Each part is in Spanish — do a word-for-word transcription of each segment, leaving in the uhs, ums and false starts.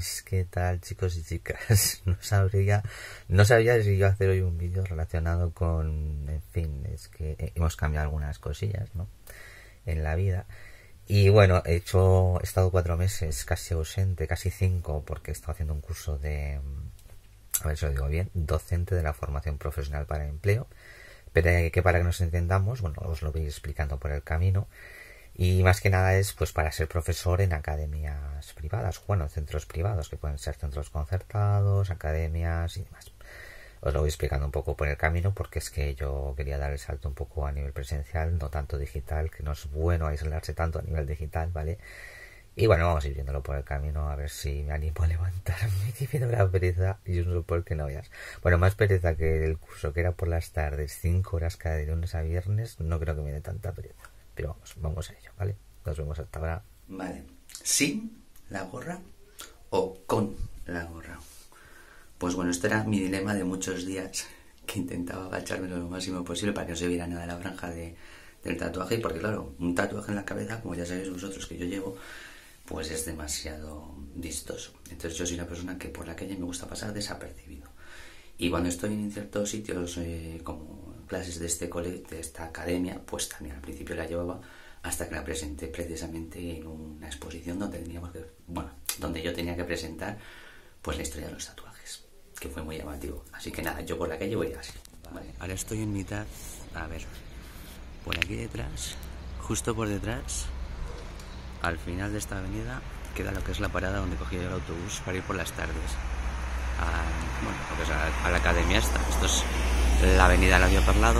buenas, ¿qué tal chicos y chicas? No sabría, no sabía si iba a hacer hoy un vídeo relacionado con, en fin, es que hemos cambiado algunas cosillas, ¿no? En la vida. Y bueno, he hecho, he estado cuatro meses casi ausente, casi cinco, porque he estado haciendo un curso de, a ver si lo digo bien, docente de la formación profesional para empleo, pero que para que nos entendamos, bueno, os lo voy explicando por el camino. Y más que nada es pues para ser profesor en academias privadas, bueno, centros privados, que pueden ser centros concertados, academias y demás. Os lo voy explicando un poco por el camino, porque es que yo quería dar el salto un poco a nivel presencial, no tanto digital, que no es bueno aislarse tanto a nivel digital, ¿vale? Y bueno, vamos a ir viéndolo por el camino, a ver si me animo a levantarme, que me da una pereza y un sopor que no veas. Bueno, más pereza que el curso, que era por las tardes, cinco horas cada de lunes a viernes, no creo que me dé tanta pereza. Pero vamos, vamos a ello, ¿vale? Nos vemos hasta ahora. Vale, ¿sin la gorra o con la gorra? Pues bueno, este era mi dilema de muchos días, que intentaba agacharme lo máximo posible para que no se viera nada de la franja de, del tatuaje, porque claro, un tatuaje en la cabeza, como ya sabéis vosotros que yo llevo, pues es demasiado vistoso. Entonces yo soy una persona que por la calle me gusta pasar desapercibido. Y cuando estoy en ciertos sitios, eh, como clases de este cole, de esta academia, pues también al principio la llevaba hasta que la presenté precisamente en una exposición donde teníamos que, bueno, donde yo tenía que presentar pues la historia de los tatuajes, que fue muy llamativo. Así que nada, yo por la calle voy así. Vale. Ahora estoy en mitad, a ver, por aquí detrás, justo por detrás, al final de esta avenida, queda lo que es la parada donde cogí el autobús para ir por las tardes. A, bueno, pues a, a la academia esta. Esto es la avenida Eladio Perlado,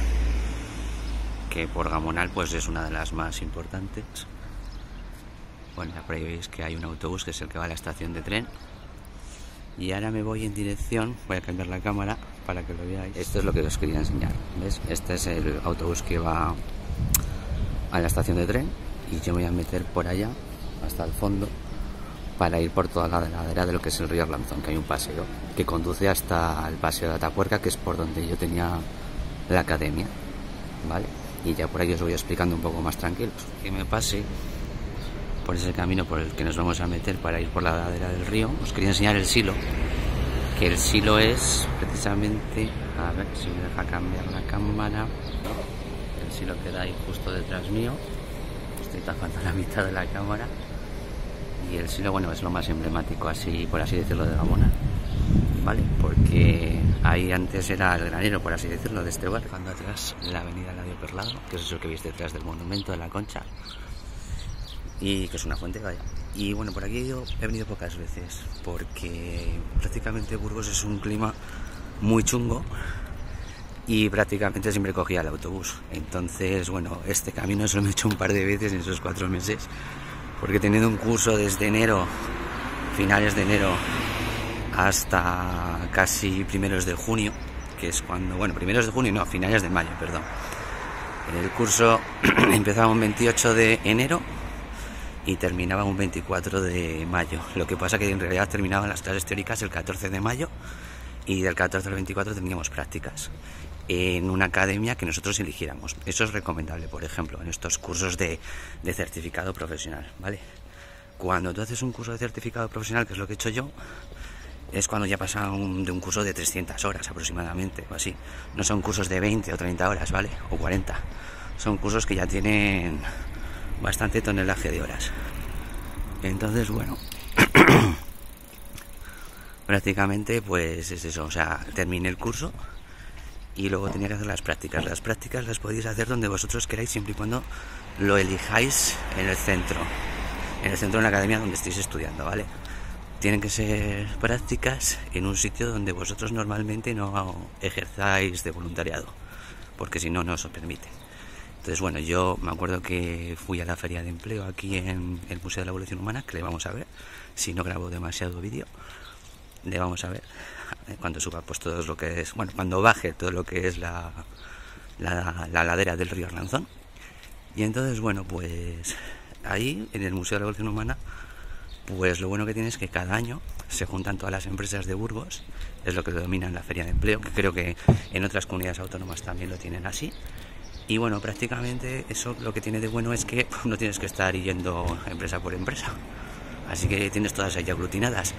que por Gamonal pues es una de las más importantes. Bueno, ya por ahí veis que hay un autobús que es el que va a la estación de tren. Y ahora me voy en dirección, voy a cambiar la cámara para que lo veáis. Esto es lo que os quería enseñar, ¿ves? Este es el autobús que va a la estación de tren y yo me voy a meter por allá hasta el fondo para ir por toda la ladera de lo que es el río Arlanzón, que hay un paseo que conduce hasta el paseo de Atapuerca, que es por donde yo tenía la academia, ¿vale? Y ya por ahí os voy explicando un poco más tranquilos. Que me pase por ese camino por el que nos vamos a meter para ir por la ladera del río. Os quería enseñar el silo, que el silo es precisamente, a ver si me deja cambiar la cámara, el silo queda ahí justo detrás mío, estoy tapando la mitad de la cámara. Y el silo, bueno, es lo más emblemático, así por así decirlo, de Gamonal, ¿vale? Porque ahí antes era el granero, por así decirlo, de este bar. Dejando atrás la avenida Eladio Perlado, que es eso que veis detrás del monumento de la Concha, y que es una fuente, vaya. Y bueno, por aquí yo he venido pocas veces, porque prácticamente Burgos es un clima muy chungo y prácticamente siempre cogía el autobús. Entonces, bueno, este camino solo me he hecho un par de veces en esos cuatro meses. Porque teniendo un curso desde enero, finales de enero, hasta casi primeros de junio, que es cuando, bueno, primeros de junio, no, finales de mayo, perdón. El curso empezaba un veintiocho de enero y terminaba un veinticuatro de mayo. Lo que pasa que en realidad terminaban las clases teóricas el catorce de mayo y del catorce al veinticuatro teníamos prácticas en una academia que nosotros eligiéramos. Eso es recomendable, por ejemplo, en estos cursos de, de certificado profesional, ¿vale? Cuando tú haces un curso de certificado profesional, que es lo que he hecho yo, es cuando ya pasa un, de un curso de trescientas horas aproximadamente, o así. No son cursos de veinte o treinta horas, ¿vale? O cuarenta. Son cursos que ya tienen bastante tonelaje de horas. Entonces, bueno, prácticamente pues es eso, o sea, terminé el curso y luego tenía que hacer las prácticas. Las prácticas las podéis hacer donde vosotros queráis, siempre y cuando lo elijáis en el centro, en el centro de la academia donde estéis estudiando, ¿vale? Tienen que ser prácticas en un sitio donde vosotros normalmente no ejerzáis de voluntariado, porque si no, no os lo permite. Entonces, bueno, yo me acuerdo que fui a la feria de empleo aquí en el Museo de la Evolución Humana, que le vamos a ver, si no grabo demasiado vídeo, le vamos a ver cuando suba pues todo lo que es, bueno, cuando baje todo lo que es la, la, la ladera del río Arlanzón. Y entonces, bueno, pues ahí en el Museo de la Evolución Humana, pues lo bueno que tiene es que cada año se juntan todas las empresas de Burgos, es lo que denominan la feria de empleo, que creo que en otras comunidades autónomas también lo tienen así. Y bueno, prácticamente eso lo que tiene de bueno es que no tienes que estar yendo empresa por empresa, Así que tienes todas ahí aglutinadas.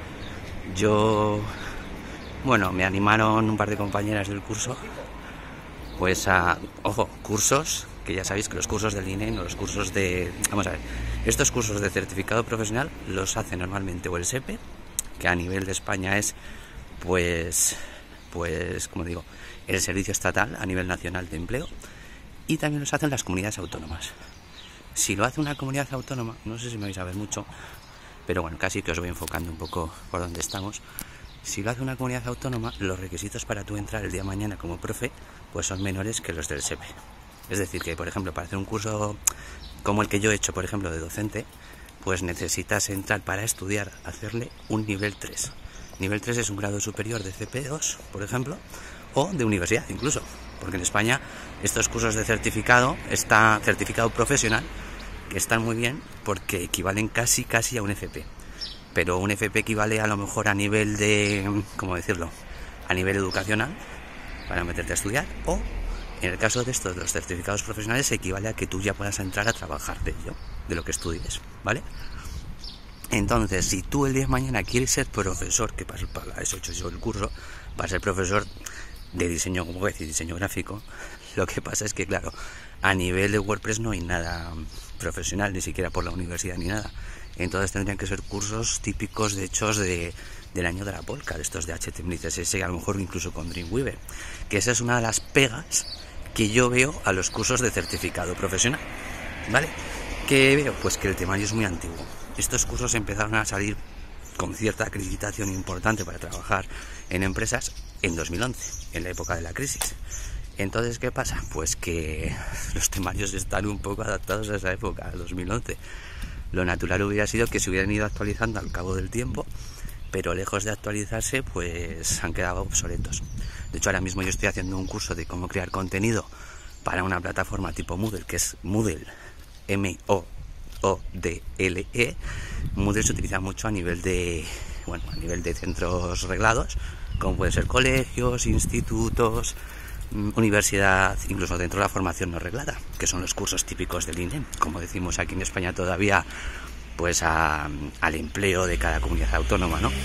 Yo, bueno, me animaron un par de compañeras del curso, pues a, ojo, cursos, que ya sabéis que los cursos del I N E M o los cursos de, vamos a ver, estos cursos de certificado profesional los hace normalmente o el S E P E, que a nivel de España es, pues, pues, como digo, el Servicio Estatal a nivel nacional de empleo, y también los hacen las comunidades autónomas. Si lo hace una comunidad autónoma, no sé si me vais a ver mucho, pero bueno, casi que os voy enfocando un poco por donde estamos. Si lo hace una comunidad autónoma, los requisitos para tú entrar el día de mañana como profe, pues son menores que los del S E P E. Es decir, que por ejemplo, para hacer un curso como el que yo he hecho, por ejemplo, de docente, pues necesitas entrar para estudiar, hacerle un nivel tres. Nivel tres es un grado superior de C P dos, por ejemplo, o de universidad incluso, porque en España estos cursos de certificado, está certificado profesional, que están muy bien porque equivalen casi casi a un F P. Pero un F P equivale a lo mejor a nivel de, ¿cómo decirlo?, a nivel educacional, para meterte a estudiar, o en el caso de estos, de los certificados profesionales, equivale a que tú ya puedas entrar a trabajar de ello, de lo que estudies, ¿vale? Entonces, si tú el día de mañana quieres ser profesor, que para eso he hecho yo el curso, para ser profesor de diseño, como voy a decir, diseño gráfico, lo que pasa es que, claro, a nivel de WordPress no hay nada profesional, ni siquiera por la universidad ni nada. Entonces tendrían que ser cursos típicos, de hechos de, del año de la Polka, de estos de H T M L, C S S, a lo mejor incluso con Dreamweaver, que esa es una de las pegas que yo veo a los cursos de certificado profesional, ¿vale? ¿Qué veo? Pues que el temario es muy antiguo. Estos cursos empezaron a salir con cierta acreditación importante para trabajar en empresas en dos mil once, en la época de la crisis. Entonces, ¿qué pasa? Pues que los temarios están un poco adaptados a esa época, a dos mil once. Lo natural hubiera sido que se hubieran ido actualizando al cabo del tiempo, pero lejos de actualizarse, pues han quedado obsoletos. De hecho, ahora mismo yo estoy haciendo un curso de cómo crear contenido para una plataforma tipo Moodle, que es Moodle, M O O D L E. Moodle se utiliza mucho a nivel de, bueno, a nivel de centros reglados, como pueden ser colegios, institutos, universidad, incluso dentro de la formación no reglada, que son los cursos típicos del I N E M, como decimos aquí en España todavía, pues a, al empleo de cada comunidad autónoma, ¿no?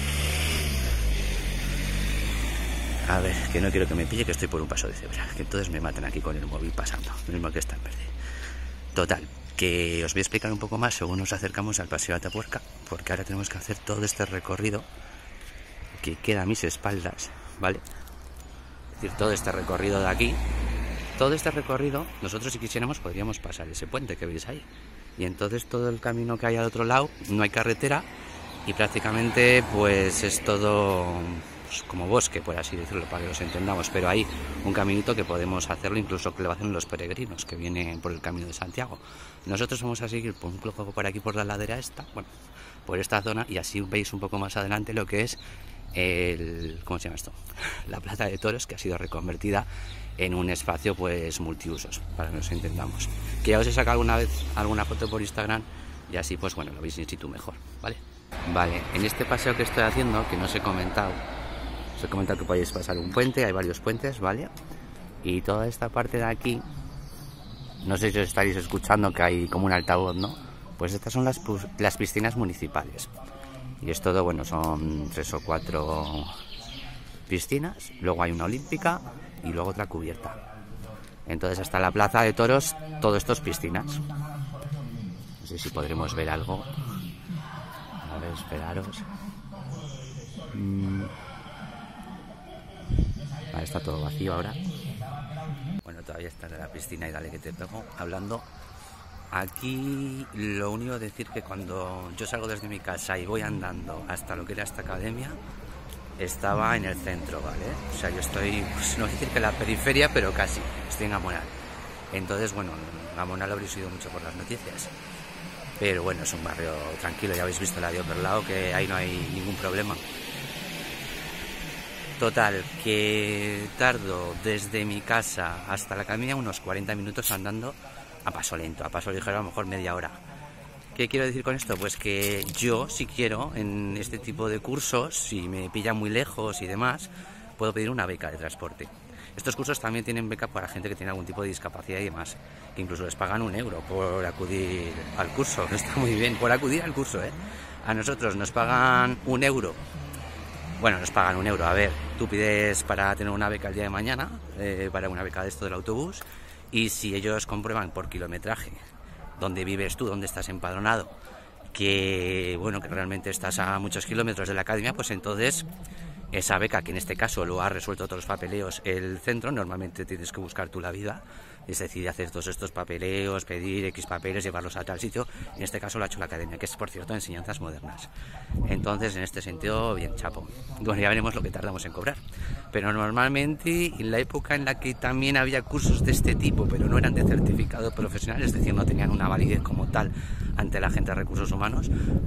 A ver, que no quiero que me pille, que estoy por un paso de cebra, que entonces me matan aquí con el móvil pasando, lo mismo que está en verde. Total, que os voy a explicar un poco más según nos acercamos al Paseo Atapuerca, porque ahora tenemos que hacer todo este recorrido que queda a mis espaldas, ¿vale? Es decir, todo este recorrido de aquí, todo este recorrido, nosotros si quisiéramos podríamos pasar ese puente que veis ahí. Y entonces todo el camino que hay al otro lado, no hay carretera y prácticamente pues es todo pues, como bosque, por así decirlo, para que los entendamos. Pero hay un caminito que podemos hacerlo, incluso que lo hacen los peregrinos que vienen por el Camino de Santiago. Nosotros vamos a seguir por un poco por aquí, por la ladera esta, bueno, por esta zona, y así veis un poco más adelante lo que es el, ¿cómo se llama esto? La Plaza de Toros, que ha sido reconvertida en un espacio pues multiusos, para que nos entendamos. Que ya os he sacado alguna vez alguna foto por Instagram y así pues bueno, lo veis in situ mejor, ¿vale? Vale, en este paseo que estoy haciendo, que no os he comentado, os he comentado que podéis pasar un puente, hay varios puentes, ¿vale? Y toda esta parte de aquí, no sé si os estaréis escuchando que hay como un altavoz, ¿no? Pues estas son las, las piscinas municipales. Y es todo, bueno, son tres o cuatro piscinas, luego hay una olímpica y luego otra cubierta. Entonces hasta la Plaza de Toros, todo esto es piscinas. No sé si podremos ver algo. A ver, esperaros. Mm. Vale, está todo vacío ahora. Bueno, todavía está en la piscina y dale que te pego hablando. Aquí lo único decir que cuando yo salgo desde mi casa y voy andando hasta lo que era esta academia, estaba en el centro, ¿vale? O sea, yo estoy, pues, no voy a decir que en la periferia, pero casi, estoy en Gamonal. Entonces, bueno, Gamonal lo habréis oído mucho por las noticias. Pero bueno, es un barrio tranquilo, ya habéis visto la de Operlao, que ahí no hay ningún problema. Total, que tardo desde mi casa hasta la academia unos cuarenta minutos andando a paso lento, a paso ligero, a lo mejor media hora. ¿Qué quiero decir con esto? Pues que yo, si quiero, en este tipo de cursos, si me pillan muy lejos y demás, puedo pedir una beca de transporte. Estos cursos también tienen beca para gente que tiene algún tipo de discapacidad y demás, que incluso les pagan un euro por acudir al curso. Está muy bien, por acudir al curso, ¿eh? A nosotros nos pagan un euro. Bueno, nos pagan un euro. A ver, tú pides para tener una beca el día de mañana, eh, para una beca de esto del autobús, y si ellos comprueban por kilometraje dónde vives tú, dónde estás empadronado, que bueno, que realmente estás a muchos kilómetros de la academia, pues entonces esa beca, que en este caso lo ha resuelto todos los papeleos el centro, normalmente tienes que buscar tú la vida, es decir, hacer todos estos papeleos, pedir X papeles, llevarlos a tal sitio. En este caso lo ha hecho la academia, que es, por cierto, enseñanzas modernas. Entonces, en este sentido, bien chapo. Bueno, ya veremos lo que tardamos en cobrar. Pero normalmente, en la época en la que también había cursos de este tipo, pero no eran de certificado profesional, es decir, no tenían una validez como tal ante la gente de recursos humanos,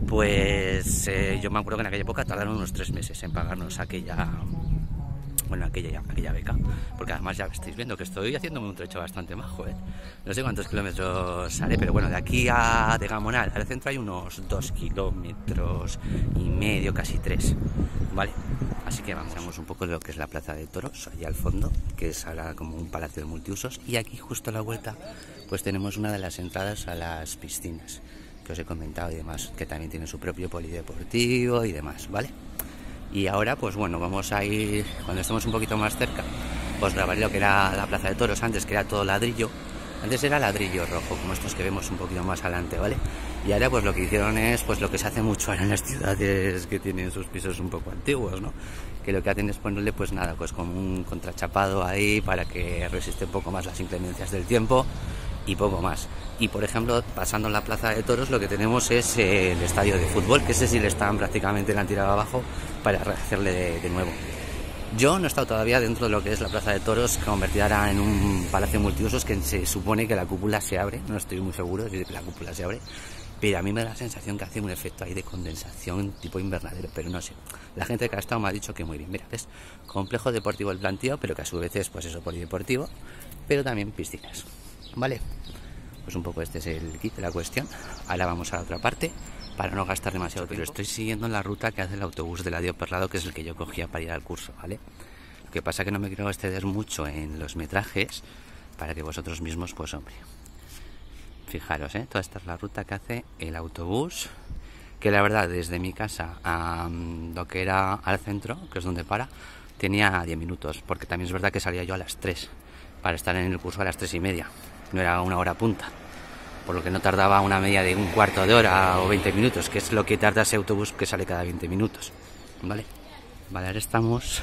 pues eh, yo me acuerdo que en aquella época tardaron unos tres meses en pagarnos aquella... bueno, aquella, aquella beca, porque además ya estáis viendo que estoy haciéndome un trecho bastante majo, ¿eh? No sé cuántos kilómetros sale, pero bueno, de aquí a de Gamonal al centro hay unos dos kilómetros y medio, casi tres, ¿vale? Así que vamos, vamos un poco de lo que es la Plaza de Toros, allá al fondo, que es ahora como un palacio de multiusos, y aquí justo a la vuelta pues tenemos una de las entradas a las piscinas, que os he comentado y demás, que también tiene su propio polideportivo y demás, ¿vale? Y ahora, pues bueno, vamos a ir, cuando estemos un poquito más cerca, os grabaré lo que era la Plaza de Toros antes, que era todo ladrillo. Antes era ladrillo rojo, como estos que vemos un poquito más adelante, ¿vale? Y ahora pues lo que hicieron es pues lo que se hace mucho ahora en las ciudades que tienen sus pisos un poco antiguos, ¿no? Que lo que hacen es ponerle pues nada, pues como un contrachapado ahí para que resiste un poco más las inclemencias del tiempo y poco más. Y por ejemplo, pasando en la Plaza de Toros, lo que tenemos es eh, el estadio de fútbol, que ese sí le están prácticamente la han tirado abajo para rehacerle de, de nuevo. Yo no he estado todavía dentro de lo que es la Plaza de Toros, convertida ahora en un palacio multiusos, que se supone que la cúpula se abre, no estoy muy seguro de que la cúpula se abre, pero a mí me da la sensación que hace un efecto ahí de condensación tipo invernadero, pero no sé. La gente que ha estado me ha dicho que muy bien. Mira, es complejo deportivo el planteo, pero que a su vez es pues eso, polideportivo, pero también piscinas, ¿vale? Pues un poco este es el kit de la cuestión. Ahora vamos a la otra parte para no gastar demasiado tiempo. Pero estoy siguiendo la ruta que hace el autobús de Eladio Perlado, que es el que yo cogía para ir al curso, ¿vale? Lo que pasa es que no me quiero exceder mucho en los metrajes para que vosotros mismos, pues hombre, fijaros, ¿eh? Toda esta es la ruta que hace el autobús, que la verdad desde mi casa a um, lo que era al centro, que es donde para, tenía diez minutos, porque también es verdad que salía yo a las tres para estar en el curso a las tres y media. No era una hora punta, por lo que no tardaba una media de un cuarto de hora o veinte minutos, que es lo que tarda ese autobús que sale cada veinte minutos, ¿vale? Vale, ahora estamos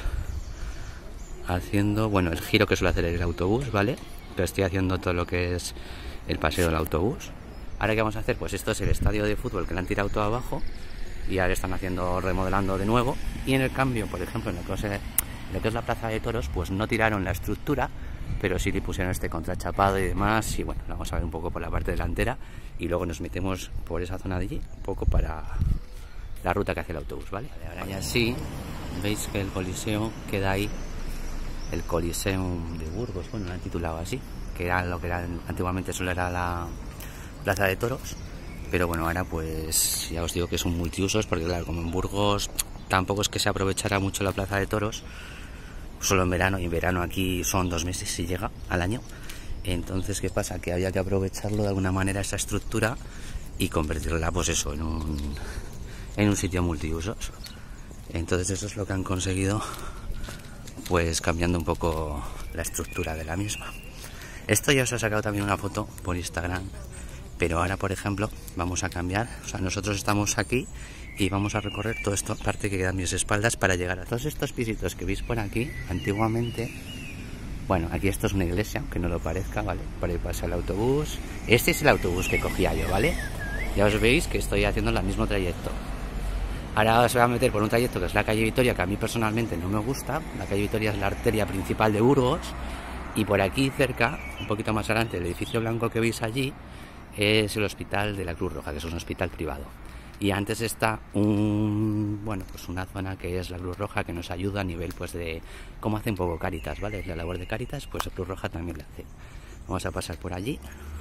haciendo, bueno, el giro que suele hacer el autobús, ¿vale? Pero estoy haciendo todo lo que es el paseo del autobús. Ahora, ¿qué vamos a hacer? Pues esto es el estadio de fútbol que le han tirado todo abajo y ahora están haciendo, remodelando de nuevo. Y en el cambio, por ejemplo, en lo que es, en lo que es la Plaza de Toros, pues no tiraron la estructura, pero sí le pusieron este contrachapado y demás, y bueno, vamos a ver un poco por la parte delantera y luego nos metemos por esa zona de allí, un poco para la ruta que hace el autobús, ¿vale? Vale, ahora ya sí, veis que el Coliseo queda ahí, el Coliseum de Burgos, bueno, lo han titulado así, que era lo que era antiguamente solo era la Plaza de Toros, pero bueno, ahora pues ya os digo que son multiusos, porque claro, como en Burgos tampoco es que se aprovechara mucho la Plaza de Toros, solo en verano, y en verano aquí son dos meses si llega al año. Entonces, ¿qué pasa? Que había que aprovecharlo de alguna manera, esa estructura, y convertirla, pues eso, en un, en un sitio multiusos. Entonces eso es lo que han conseguido, pues cambiando un poco la estructura de la misma. Esto ya os he sacado también una foto por Instagram, pero ahora, por ejemplo, vamos a cambiar. O sea, nosotros estamos aquí y vamos a recorrer toda esta parte que queda a mis espaldas para llegar a todos estos pisitos que veis por aquí. Antiguamente, bueno, aquí esto es una iglesia, aunque no lo parezca, ¿vale? Por ahí pasa el autobús. Este es el autobús que cogía yo, ¿vale? Ya os veis que estoy haciendo el mismo trayecto. Ahora os voy a meter por un trayecto que es la calle Vitoria, que a mí personalmente no me gusta. La calle Vitoria es la arteria principal de Burgos. Y por aquí cerca, un poquito más adelante, el edificio blanco que veis allí es el hospital de la Cruz Roja, que es un hospital privado. Y antes está un, bueno, pues una zona que es la Cruz Roja, que nos ayuda a nivel pues de cómo hace un poco Cáritas, ¿vale? La labor de Cáritas, pues la Cruz Roja también la hace. Vamos a pasar por allí.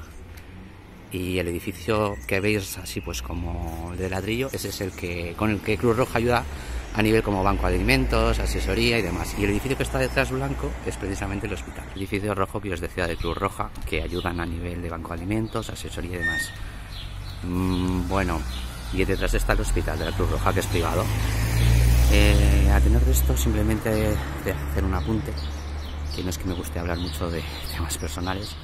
Y el edificio que veis así pues como de ladrillo, ese es el que con el que Cruz Roja ayuda a nivel como banco de alimentos, asesoría y demás. Y el edificio que está detrás blanco es precisamente el hospital. El edificio rojo que os decía de Cruz Roja, que ayudan a nivel de banco de alimentos, asesoría y demás. Mm, bueno, y detrás está el hospital de la Cruz Roja, que es privado. Eh, a tener de esto, simplemente de hacer un apunte, que no es que me guste hablar mucho de temas personales,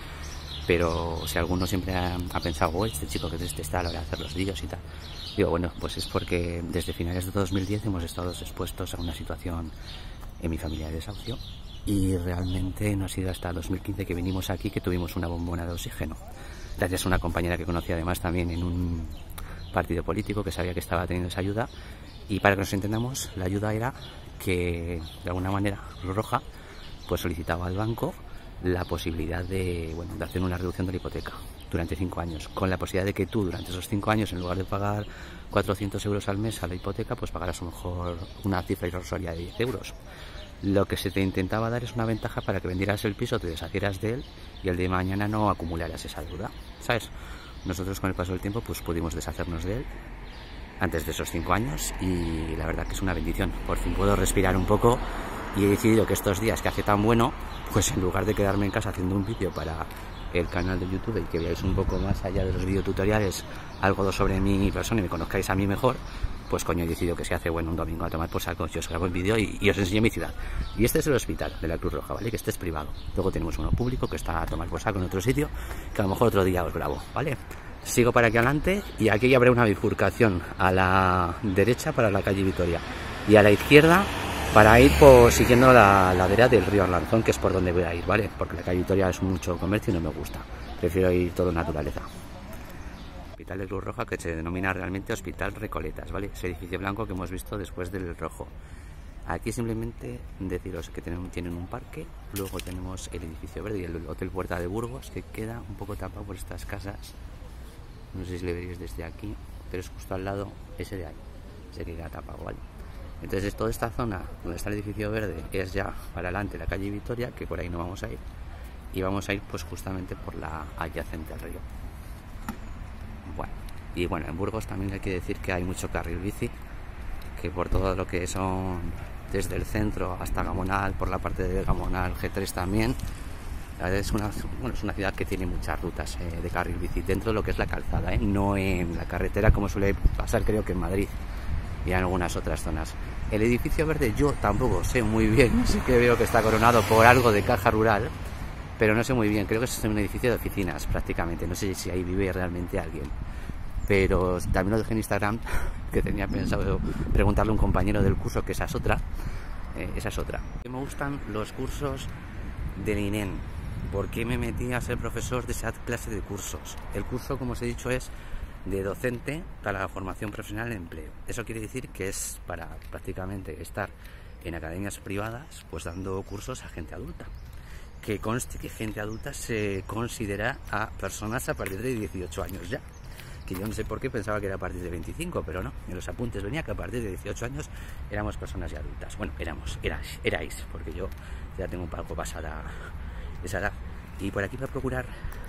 pero si alguno siempre ha, ha pensado, oh, este chico que triste está a la hora de hacer los vídeos y tal. Digo, bueno, pues es porque desde finales de dos mil diez hemos estado expuestos a una situación en mi familia de desahucio y realmente no ha sido hasta dos mil quince que vinimos aquí que tuvimos una bombona de oxígeno. Gracias a una compañera que conocí además también en un partido político que sabía que estaba teniendo esa ayuda. Y para que nos entendamos, la ayuda era que de alguna manera Cruz Roja pues solicitaba al banco la posibilidad de, bueno, de hacer una reducción de la hipoteca durante cinco años, con la posibilidad de que tú durante esos cinco años, en lugar de pagar cuatrocientos euros al mes a la hipoteca, pues pagaras a lo mejor una cifra irrisoria de diez euros. Lo que se te intentaba dar es una ventaja para que vendieras el piso, te deshacieras de él y el de mañana no acumularas esa deuda, ¿sabes? Nosotros con el paso del tiempo pues pudimos deshacernos de él antes de esos cinco años y la verdad que es una bendición. Por fin puedo respirar un poco y he decidido que estos días que hace tan bueno, pues en lugar de quedarme en casa haciendo un vídeo para el canal de YouTube y que veáis un poco más allá de los videotutoriales algo sobre mi persona y me conozcáis a mí mejor, pues coño he decidido que se hace bueno un domingo a tomar por saco, yo os grabo el vídeo y, y os enseño mi ciudad. Y este es el hospital de la Cruz Roja, ¿vale? Que este es privado. Luego tenemos uno público que está a tomar por saco en otro sitio, que a lo mejor otro día os grabo, ¿vale? Sigo para aquí adelante y aquí habrá una bifurcación a la derecha para la calle Vitoria y a la izquierda para ir por, siguiendo la ladera del río Arlanzón, que es por donde voy a ir, ¿vale? Porque la calle Vitoria es mucho comercio y no me gusta. Prefiero ir todo naturaleza. Hospital de Cruz Roja, que se denomina realmente Hospital Recoletas, ¿vale? Ese edificio blanco que hemos visto después del rojo. Aquí simplemente deciros que tenemos, tienen un parque, luego tenemos el edificio verde y el Hotel Puerta de Burgos, que queda un poco tapado por estas casas. No sé si le veréis desde aquí, pero es justo al lado ese de ahí, ese que queda tapado, ¿vale? Entonces toda esta zona donde está el edificio verde es ya para adelante la calle Vitoria, que por ahí no vamos a ir, y vamos a ir pues justamente por la adyacente al río. Bueno, y bueno, en Burgos también hay que decir que hay mucho carril bici, que por todo lo que son desde el centro hasta Gamonal, por la parte de Gamonal G tres también, es una, bueno, es una ciudad que tiene muchas rutas eh, de carril bici dentro de lo que es la calzada, ¿eh? No en la carretera como suele pasar creo que en Madrid y en algunas otras zonas. El edificio verde yo tampoco sé muy bien, sí que veo que está coronado por algo de caja rural, pero no sé muy bien, creo que es un edificio de oficinas prácticamente, no sé si ahí vive realmente alguien, pero también lo dejé en Instagram, que tenía pensado preguntarle a un compañero del curso, que esa es otra, eh, esa es otra. Me gustan los cursos del I N E M, ¿por qué me metí a ser profesor de esa clase de cursos? El curso, como os he dicho, es de docente para la formación profesional en empleo. Eso quiere decir que es para prácticamente estar en academias privadas pues dando cursos a gente adulta. Que conste que gente adulta se considera a personas a partir de dieciocho años ya. Que yo no sé por qué pensaba que era a partir de veinticinco, pero no. En los apuntes venía que a partir de dieciocho años éramos personas ya adultas. Bueno, éramos, erais, erais, porque yo ya tengo un poco pasada esa edad. Y por aquí voy a procurar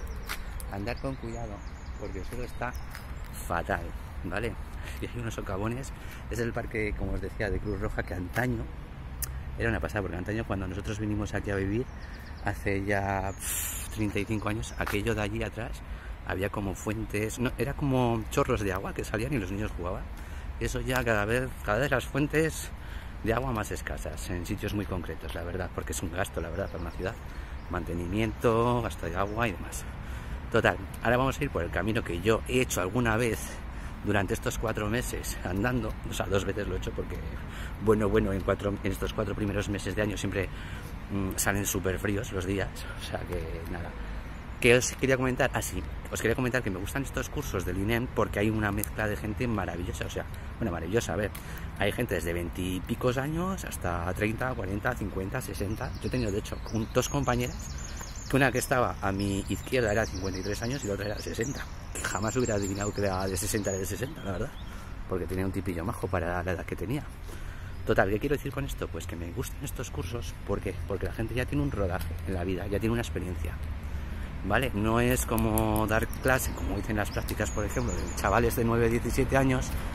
andar con cuidado, porque el suelo está fatal, ¿vale? Y hay unos socavones. Es el parque, como os decía, de Cruz Roja, que antaño era una pasada, porque antaño cuando nosotros vinimos aquí a vivir, hace ya pff, treinta y cinco años, aquello de allí atrás había como fuentes, no, era como chorros de agua que salían y los niños jugaban. Eso ya cada vez, cada vez las fuentes de agua más escasas, en sitios muy concretos, la verdad, porque es un gasto, la verdad, para una ciudad. Mantenimiento, gasto de agua y demás. Total, ahora vamos a ir por el camino que yo he hecho alguna vez durante estos cuatro meses andando, o sea, dos veces lo he hecho porque, bueno, bueno, en, cuatro, en estos cuatro primeros meses de año siempre mmm, salen súper fríos los días, o sea que nada. ¿Qué os quería comentar? Ah, sí, os quería comentar que me gustan estos cursos del I N E M porque hay una mezcla de gente maravillosa, o sea, bueno, maravillosa, a ver, hay gente desde veintipicos años hasta treinta, cuarenta, cincuenta, sesenta, yo he tenido de hecho un, dos compañeras, que una que estaba a mi izquierda era cincuenta y tres años y la otra era sesenta, que jamás hubiera adivinado que era de sesenta, era de sesenta, la verdad, porque tenía un tipillo majo para la edad que tenía. Total, ¿qué quiero decir con esto? Pues que me gustan estos cursos, ¿por qué? Porque la gente ya tiene un rodaje en la vida, ya tiene una experiencia, ¿vale? No es como dar clase, como dicen las prácticas, por ejemplo, de chavales de nueve, diecisiete años,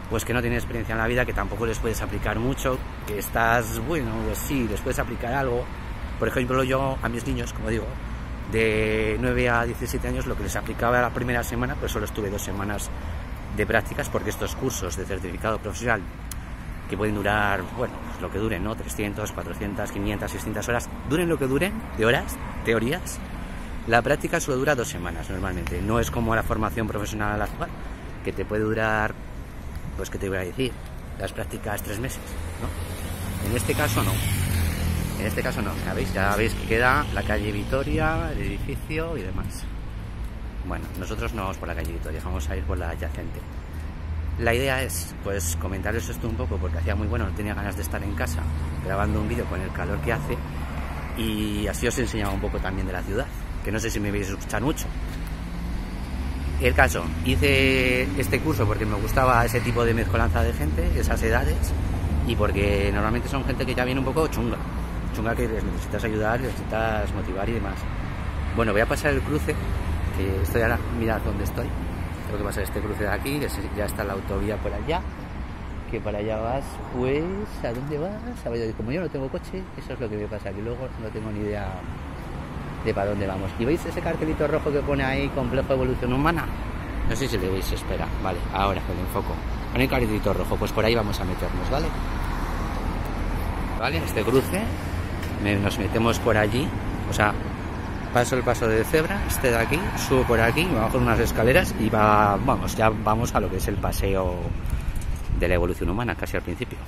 pues que no tienen experiencia en la vida, que tampoco les puedes aplicar mucho, que estás, bueno, pues sí, les puedes aplicar algo. Por ejemplo, yo a mis niños, como digo, de nueve a diecisiete años, lo que les aplicaba la primera semana, pues solo estuve dos semanas de prácticas, porque estos cursos de certificado profesional, que pueden durar, bueno, pues lo que duren, ¿no? trescientas, cuatrocientas, quinientas, seiscientas horas, duren lo que duren, de horas, teorías, la práctica solo dura dos semanas normalmente. No es como la formación profesional actual, que te puede durar, pues que te voy a decir, las prácticas tres meses, ¿no? En este caso no. En este caso no, ¿sabéis? Ya veis que queda la calle Vitoria, el edificio y demás. Bueno, nosotros no vamos por la calle Vitoria, vamos a ir por la adyacente. La idea es, pues, comentaros esto un poco, porque hacía muy bueno, no tenía ganas de estar en casa grabando un vídeo con el calor que hace, y así os enseñaba un poco también de la ciudad, que no sé si me vais a escuchar mucho. El caso, hice este curso porque me gustaba ese tipo de mezcolanza de gente, esas edades, y porque normalmente son gente que ya viene un poco chunga, chunga que les necesitas ayudar, les necesitas motivar y demás. Bueno, voy a pasar el cruce, que estoy ahora, mirad dónde estoy. Tengo que pasar este cruce de aquí, que ya está la autovía por allá, que para allá vas, pues, ¿a dónde vas? A ver, como yo no tengo coche, eso es lo que me pasa, que luego no tengo ni idea de para dónde vamos. ¿Y veis ese cartelito rojo que pone ahí, complejo de evolución humana? No sé si le veis, espera, vale, ahora con el enfoco. Pone el cartelito rojo, pues por ahí vamos a meternos, ¿vale? Vale, este cruce, me, nos metemos por allí, o sea, paso el paso de cebra, este de aquí, subo por aquí, me bajo unas escaleras y va, vamos, ya vamos a lo que es el paseo de la evolución humana, casi al principio.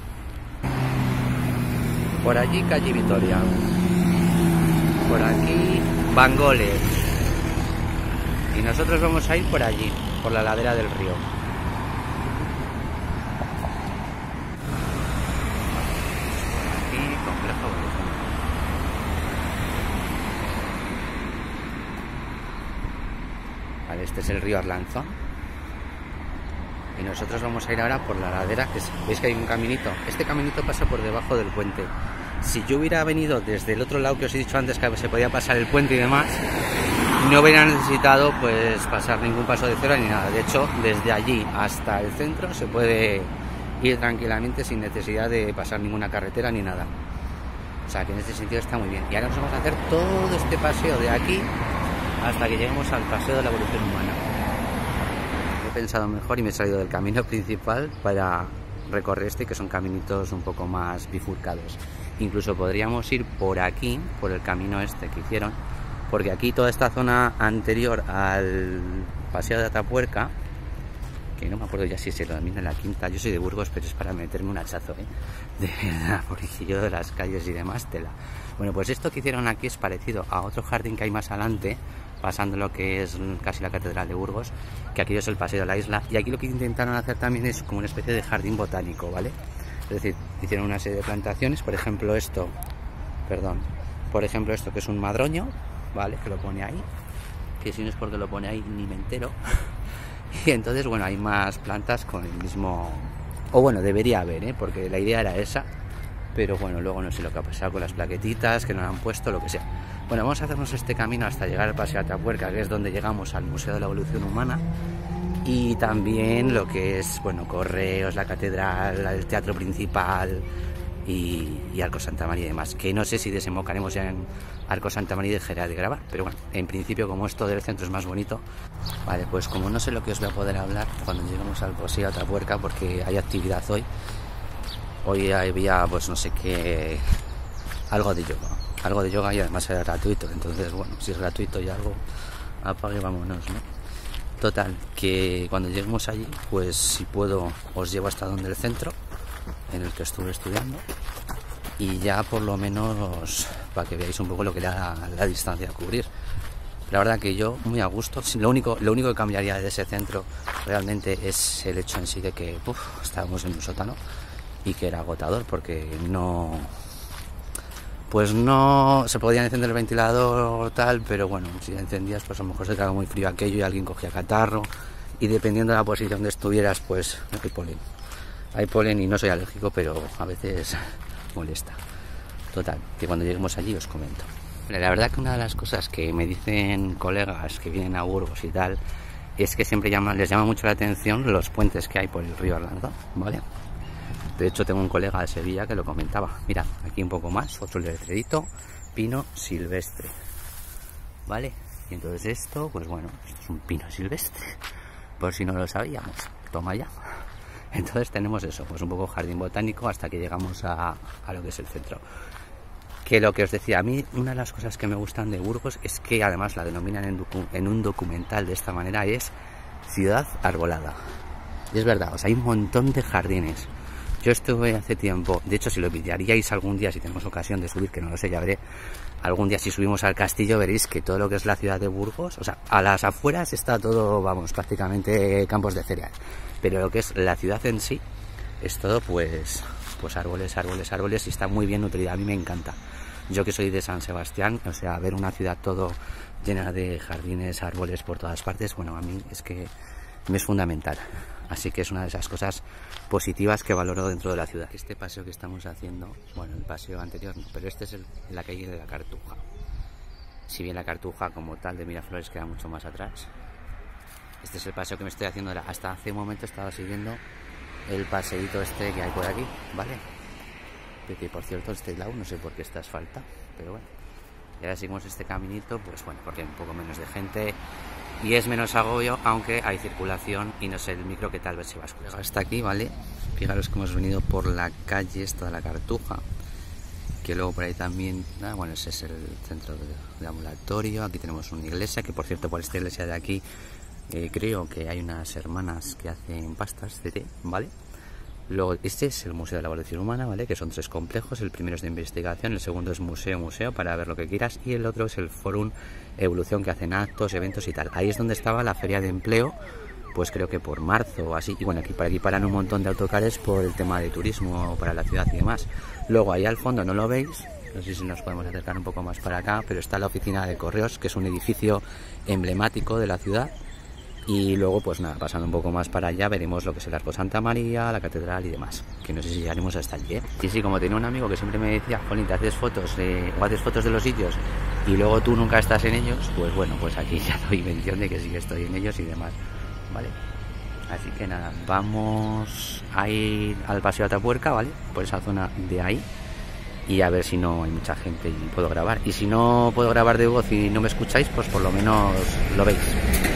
Por allí calle Vitoria, por aquí Bangoles, y nosotros vamos a ir por allí, por la ladera del río. Aquí complejo evolución. Vale, este es el río Arlanzón. Y nosotros vamos a ir ahora por la ladera, que es, veis que hay un caminito. Este caminito pasa por debajo del puente. Si yo hubiera venido desde el otro lado que os he dicho antes, que se podía pasar el puente y demás, no hubiera necesitado pues pasar ningún paso de cebra ni nada. De hecho, desde allí hasta el centro se puede ir tranquilamente sin necesidad de pasar ninguna carretera ni nada. O sea que en este sentido está muy bien. Y ahora nos vamos a hacer todo este paseo de aquí hasta que lleguemos al paseo de la evolución humana. He pensado mejor y me he salido del camino principal para recorrer este, que son caminitos un poco más bifurcados. Incluso podríamos ir por aquí, por el camino este que hicieron, porque aquí toda esta zona anterior al paseo de Atapuerca, que no me acuerdo ya si se lo denomina la quinta, yo soy de Burgos, pero es para meterme un hachazo, ¿eh? De verdad, porque yo de las calles y demás, tela. Bueno, pues esto que hicieron aquí es parecido a otro jardín que hay más adelante, pasando lo que es casi la catedral de Burgos, que aquí es el paseo de la isla, y aquí lo que intentaron hacer también es como una especie de jardín botánico, ¿vale? Es decir, hicieron una serie de plantaciones, por ejemplo esto, perdón, por ejemplo esto que es un madroño, ¿vale? Que lo pone ahí, que si no es porque lo pone ahí ni me entero. Y entonces, bueno, hay más plantas con el mismo, o bueno, debería haber, ¿eh? Porque la idea era esa, pero bueno, luego no sé lo que ha pasado con las plaquetitas, que no la han puesto, lo que sea. Bueno, vamos a hacernos este camino hasta llegar al paseo de Atapuerca, que es donde llegamos al Museo de la Evolución Humana, y también lo que es, bueno, Correos, la catedral, el teatro principal y, y Arco Santa María y demás, que no sé si desembocaremos ya en Arco Santa María y dejaré de grabar, pero bueno, en principio como esto del centro es más bonito. Vale, pues como no sé lo que os voy a poder hablar cuando lleguemos al paseo de Atapuerca, porque hay actividad hoy, hoy había, pues no sé qué, algo de yoga, algo de yoga y además era gratuito, entonces bueno, si es gratuito y algo, apague, vámonos, ¿no? Total, que cuando lleguemos allí, pues si puedo os llevo hasta donde el centro en el que estuve estudiando, y ya por lo menos para que veáis un poco lo que da la, la distancia a cubrir. La verdad que yo muy a gusto. Lo único, lo único que cambiaría de ese centro realmente es el hecho en sí de que uf, estábamos en un sótano y que era agotador, porque no, pues no se podía encender el ventilador tal, pero bueno, si encendías pues a lo mejor se quedaba muy frío aquello y alguien cogía catarro, y dependiendo de la posición donde estuvieras pues hay polen, hay polen y no soy alérgico, pero a veces molesta. Total, que cuando lleguemos allí os comento. La verdad que una de las cosas que me dicen colegas que vienen a Burgos y tal es que siempre llama, les llama mucho la atención los puentes que hay por el río Arlanzón, ¿vale? De hecho, tengo un colega de Sevilla que lo comentaba. Mira, aquí un poco más, otro letrerito, pino silvestre, ¿vale? Y entonces esto, pues bueno, esto es un pino silvestre, por si no lo sabíamos, toma ya. Entonces tenemos eso, pues un poco jardín botánico hasta que llegamos a, a lo que es el centro. Que lo que os decía, a mí una de las cosas que me gustan de Burgos es que además la denominan en, docu en un documental de esta manera, es ciudad arbolada. Y es verdad, o sea, hay un montón de jardines. Yo estuve hace tiempo, de hecho si lo pillaríais algún día, si tenemos ocasión de subir, que no lo sé, ya veré, algún día si subimos al castillo veréis que todo lo que es la ciudad de Burgos, o sea, a las afueras está todo, vamos, prácticamente campos de cereal, pero lo que es la ciudad en sí, es todo pues, pues árboles, árboles, árboles, y está muy bien nutrida, a mí me encanta. Yo que soy de San Sebastián, o sea, ver una ciudad todo llena de jardines, árboles por todas partes, bueno, a mí es que me es fundamental. Así que es una de esas cosas positivas que valoro dentro de la ciudad. Este paseo que estamos haciendo, bueno, el paseo anterior no, pero este es el, la calle de la Cartuja. Si bien la Cartuja como tal de Miraflores queda mucho más atrás, este es el paseo que me estoy haciendo ahora. Hasta hace un momento estaba siguiendo el paseíto este que hay por aquí, ¿vale? Que por cierto este lado no sé por qué está asfalta, pero bueno. Y ahora seguimos este caminito, pues bueno, porque hay un poco menos de gente y es menos agobio, aunque hay circulación y no sé el micro que tal vez se va a escuchar. Hasta aquí, ¿vale? Fijaros que hemos venido por la calle esta de la Cartuja, que luego por ahí también, ah, bueno, ese es el centro de, de ambulatorio. Aquí tenemos una iglesia, que por cierto por esta iglesia de aquí eh, creo que hay unas hermanas que hacen pastas de té, ¿vale? Luego, este es el Museo de la Evolución Humana, ¿vale? Que son tres complejos. El primero es de investigación, el segundo es museo, museo, para ver lo que quieras. Y el otro es el Fórum Evolución, que hacen actos, eventos y tal. Ahí es donde estaba la feria de empleo, pues creo que por marzo o así. Y bueno, aquí, por aquí paran un montón de autocares por el tema de turismo para la ciudad y demás. Luego, ahí al fondo, no lo veis, no sé si nos podemos acercar un poco más para acá, pero está la oficina de correos, que es un edificio emblemático de la ciudad. Y luego, pues nada, pasando un poco más para allá, veremos lo que es el Arco Santa María, la catedral y demás, que no sé si llegaremos hasta allí, ¿eh? Y sí, como tenía un amigo que siempre me decía, Jolín, te haces fotos eh, o haces fotos de los sitios y luego tú nunca estás en ellos, pues bueno, pues aquí ya doy mención de que sí que estoy en ellos y demás, ¿vale? Así que nada, vamos a ir al Paseo Atapuerca, ¿vale? Por esa zona de ahí, y a ver si no hay mucha gente y puedo grabar. Y si no puedo grabar de voz y no me escucháis, pues por lo menos lo veis.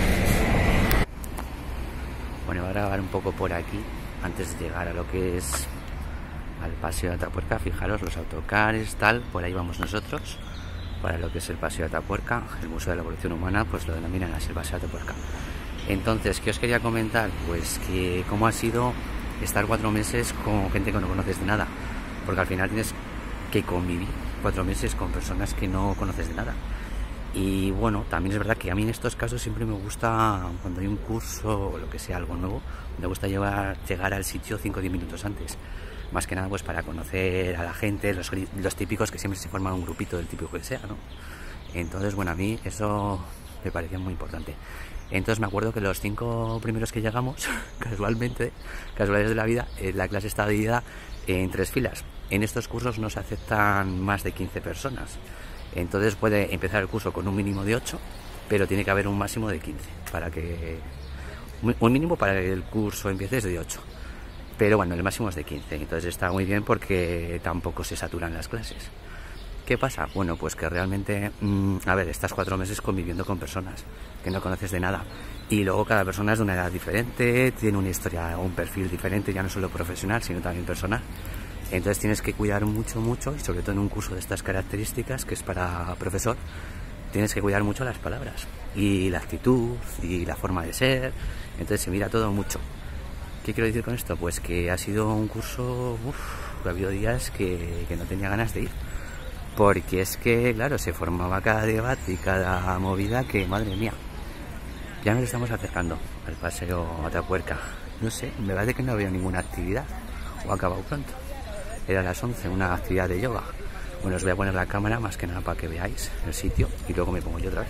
Bueno, voy a grabar un poco por aquí antes de llegar a lo que es al Paseo de Atapuerca. Fijaros, los autocares, tal, por ahí vamos nosotros para lo que es el Paseo de Atapuerca. El Museo de la Evolución Humana pues lo denominan así, el Paseo de Atapuerca. Entonces, ¿qué os quería comentar? Pues que cómo ha sido estar cuatro meses con gente que no conoces de nada, porque al final tienes que convivir cuatro meses con personas que no conoces de nada. Y bueno, también es verdad que a mí en estos casos siempre me gusta, cuando hay un curso o lo que sea, algo nuevo, me gusta llevar, llegar al sitio cinco o diez minutos antes. Más que nada pues para conocer a la gente, los, los típicos que siempre se forman un grupito del típico que sea, ¿no? Entonces, bueno, a mí eso me parecía muy importante. Entonces me acuerdo que los cinco primeros que llegamos, casualmente, casualidades de la vida, la clase está dividida en tres filas. En estos cursos no se aceptan más de quince personas. Entonces puede empezar el curso con un mínimo de ocho, pero tiene que haber un máximo de quince, para que un mínimo para que el curso empiece es de ocho, pero bueno, el máximo es de quince, entonces está muy bien porque tampoco se saturan las clases. ¿Qué pasa? Bueno, pues que realmente, mmm, a ver, estás cuatro meses conviviendo con personas que no conoces de nada, y luego cada persona es de una edad diferente, tiene una historia o un perfil diferente, ya no solo profesional, sino también personal. Entonces tienes que cuidar mucho, mucho, y sobre todo en un curso de estas características, que es para profesor, tienes que cuidar mucho las palabras, y la actitud, y la forma de ser, entonces se mira todo mucho. ¿Qué quiero decir con esto? Pues que ha sido un curso, uff, ha habido días que, que no tenía ganas de ir, porque es que, claro, se formaba cada debate y cada movida que, madre mía, ya nos estamos acercando al Paseo Atapuerca. No sé, me parece que no veo ninguna actividad, o ha acabado pronto. Era a las once, una actividad de yoga. Bueno, os voy a poner la cámara más que nada para que veáis el sitio y luego me pongo yo otra vez.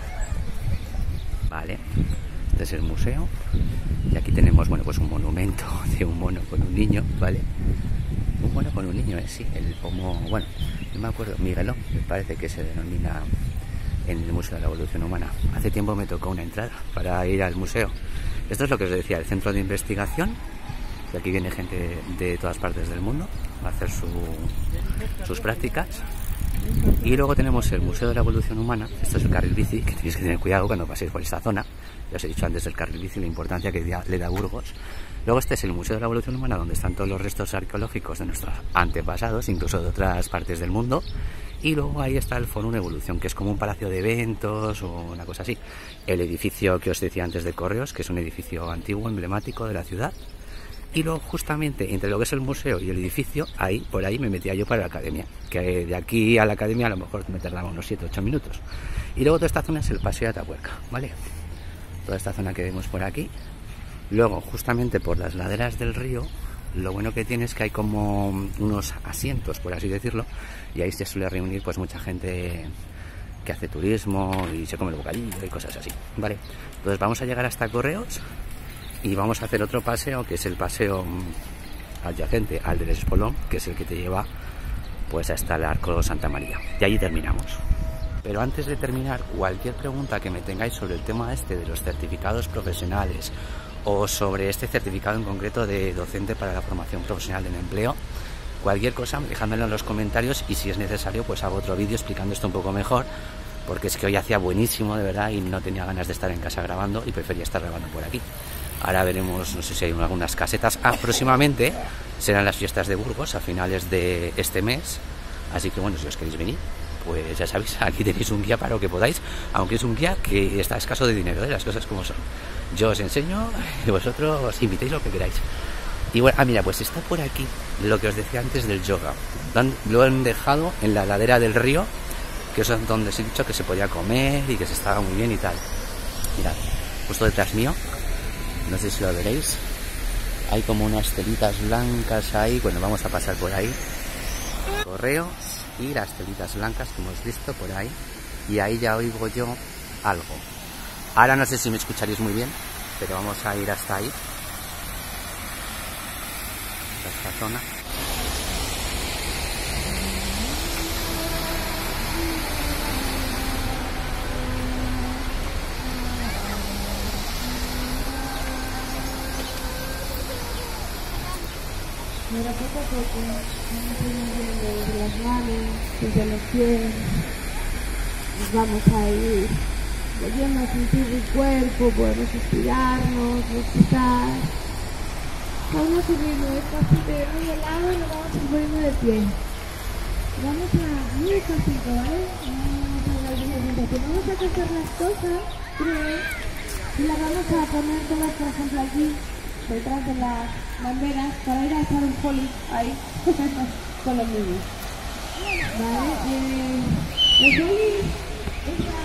Vale, este es el museo. Y aquí tenemos, bueno, pues un monumento de un mono con un niño, ¿vale? Un mono con un niño, ¿eh? Sí, el pomo, bueno, no me acuerdo, Miguelón, me parece que se denomina en el Museo de la Evolución Humana. Hace tiempo me tocó una entrada para ir al museo. Esto es lo que os decía, el centro de investigación, y aquí viene gente de todas partes del mundo a hacer su, sus prácticas. Y luego tenemos el Museo de la Evolución Humana. Esto es el carril bici, que tenéis que tener cuidado cuando paséis por esta zona. Ya os he dicho antes del carril bici, la importancia que le da Burgos. Luego este es el Museo de la Evolución Humana, donde están todos los restos arqueológicos de nuestros antepasados, incluso de otras partes del mundo. Y luego ahí está el Fórum Evolución, que es como un palacio de eventos o una cosa así. El edificio que os decía antes de Correos, que es un edificio antiguo, emblemático de la ciudad. Y luego justamente entre lo que es el museo y el edificio, ahí por ahí me metía yo para la academia, que de aquí a la academia a lo mejor me tardaba unos siete u ocho minutos. Y luego toda esta zona es el Paseo de Atapuerca, ¿vale? Toda esta zona que vemos por aquí. Luego justamente por las laderas del río, lo bueno que tiene es que hay como unos asientos, por así decirlo, y ahí se suele reunir pues mucha gente que hace turismo y se come el bocadillo y cosas así, ¿vale? Entonces vamos a llegar hasta Correos y vamos a hacer otro paseo, que es el paseo adyacente al del Espolón, que es el que te lleva pues hasta el Arco Santa María, y allí terminamos. Pero antes de terminar, cualquier pregunta que me tengáis sobre el tema este de los certificados profesionales o sobre este certificado en concreto de docente para la formación profesional en empleo, cualquier cosa dejádmelo en los comentarios, y si es necesario pues hago otro vídeo explicando esto un poco mejor, porque es que hoy hacía buenísimo de verdad y no tenía ganas de estar en casa grabando y prefería estar grabando por aquí. Ahora veremos, no sé si hay algunas casetas. Ah, próximamente serán las fiestas de Burgos a finales de este mes, así que bueno, si os queréis venir, pues ya sabéis, aquí tenéis un guía para lo que podáis, aunque es un guía que está escaso de dinero, de las cosas como son. Yo os enseño y vosotros os invitéis lo que queráis. Y bueno, ah, mira, pues está por aquí lo que os decía antes del yoga. Lo han, lo han dejado en la ladera del río, que es donde os he dicho que se podía comer y que se estaba muy bien y tal. Mirad, justo detrás mío, no sé si lo veréis, hay como unas telitas blancas ahí. Bueno, vamos a pasar por ahí. Correos y las telitas blancas que hemos visto por ahí, y ahí ya oigo yo algo. Ahora no sé si me escucharéis muy bien, pero vamos a ir hasta ahí, hasta esta zona. Mira, poco a poco vamos yendo desde las manos, desde los pies, nos vamos a ir volviendo a sentir el cuerpo, podemos estirarnos, respirar. Vamos subiendo despacito de medio lado y nos vamos a ir poniendo de pie. Vamos a muy despacito, ¿vale? Vamos a dar la sensación. Vamos a coger las cosas, creo, y las vamos a poner todas, por ejemplo, aquí, detrás de las banderas, para ir a echar un poli ahí con los niños. Vale, eh, el poli es la...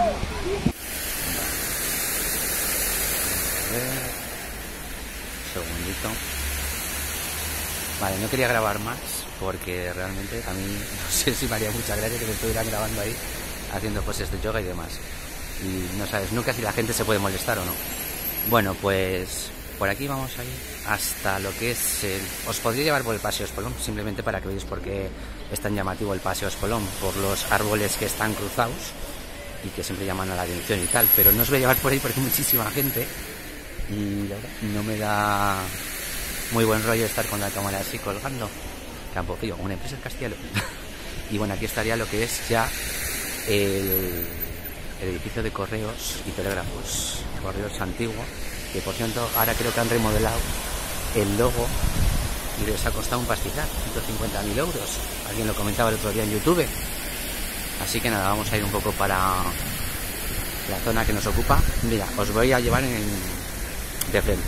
Segundito. Vale, no quería grabar más porque realmente a mí no sé si me haría mucha gracia que me estuvieran grabando ahí haciendo poses de yoga y demás. Y no sabes nunca si la gente se puede molestar o no. Bueno, pues por aquí vamos a ir hasta lo que es el... Os podría llevar por el Paseo Espolón, simplemente para que veáis por qué es tan llamativo el Paseo Espolón, por los árboles que están cruzados y que siempre llaman a la atención y tal, pero no os voy a llevar por ahí porque hay muchísima gente y la verdad, no me da muy buen rollo estar con la cámara así colgando. Campofrío, una empresa en Castellano. Y bueno, aquí estaría lo que es ya el, el edificio de correos y telégrafos, correos antiguo, que por cierto ahora creo que han remodelado el logo y les ha costado un pastizal, ciento cincuenta mil euros. Alguien lo comentaba el otro día en YouTube. Así que nada, vamos a ir un poco para la zona que nos ocupa. Mira, os voy a llevar en, de frente.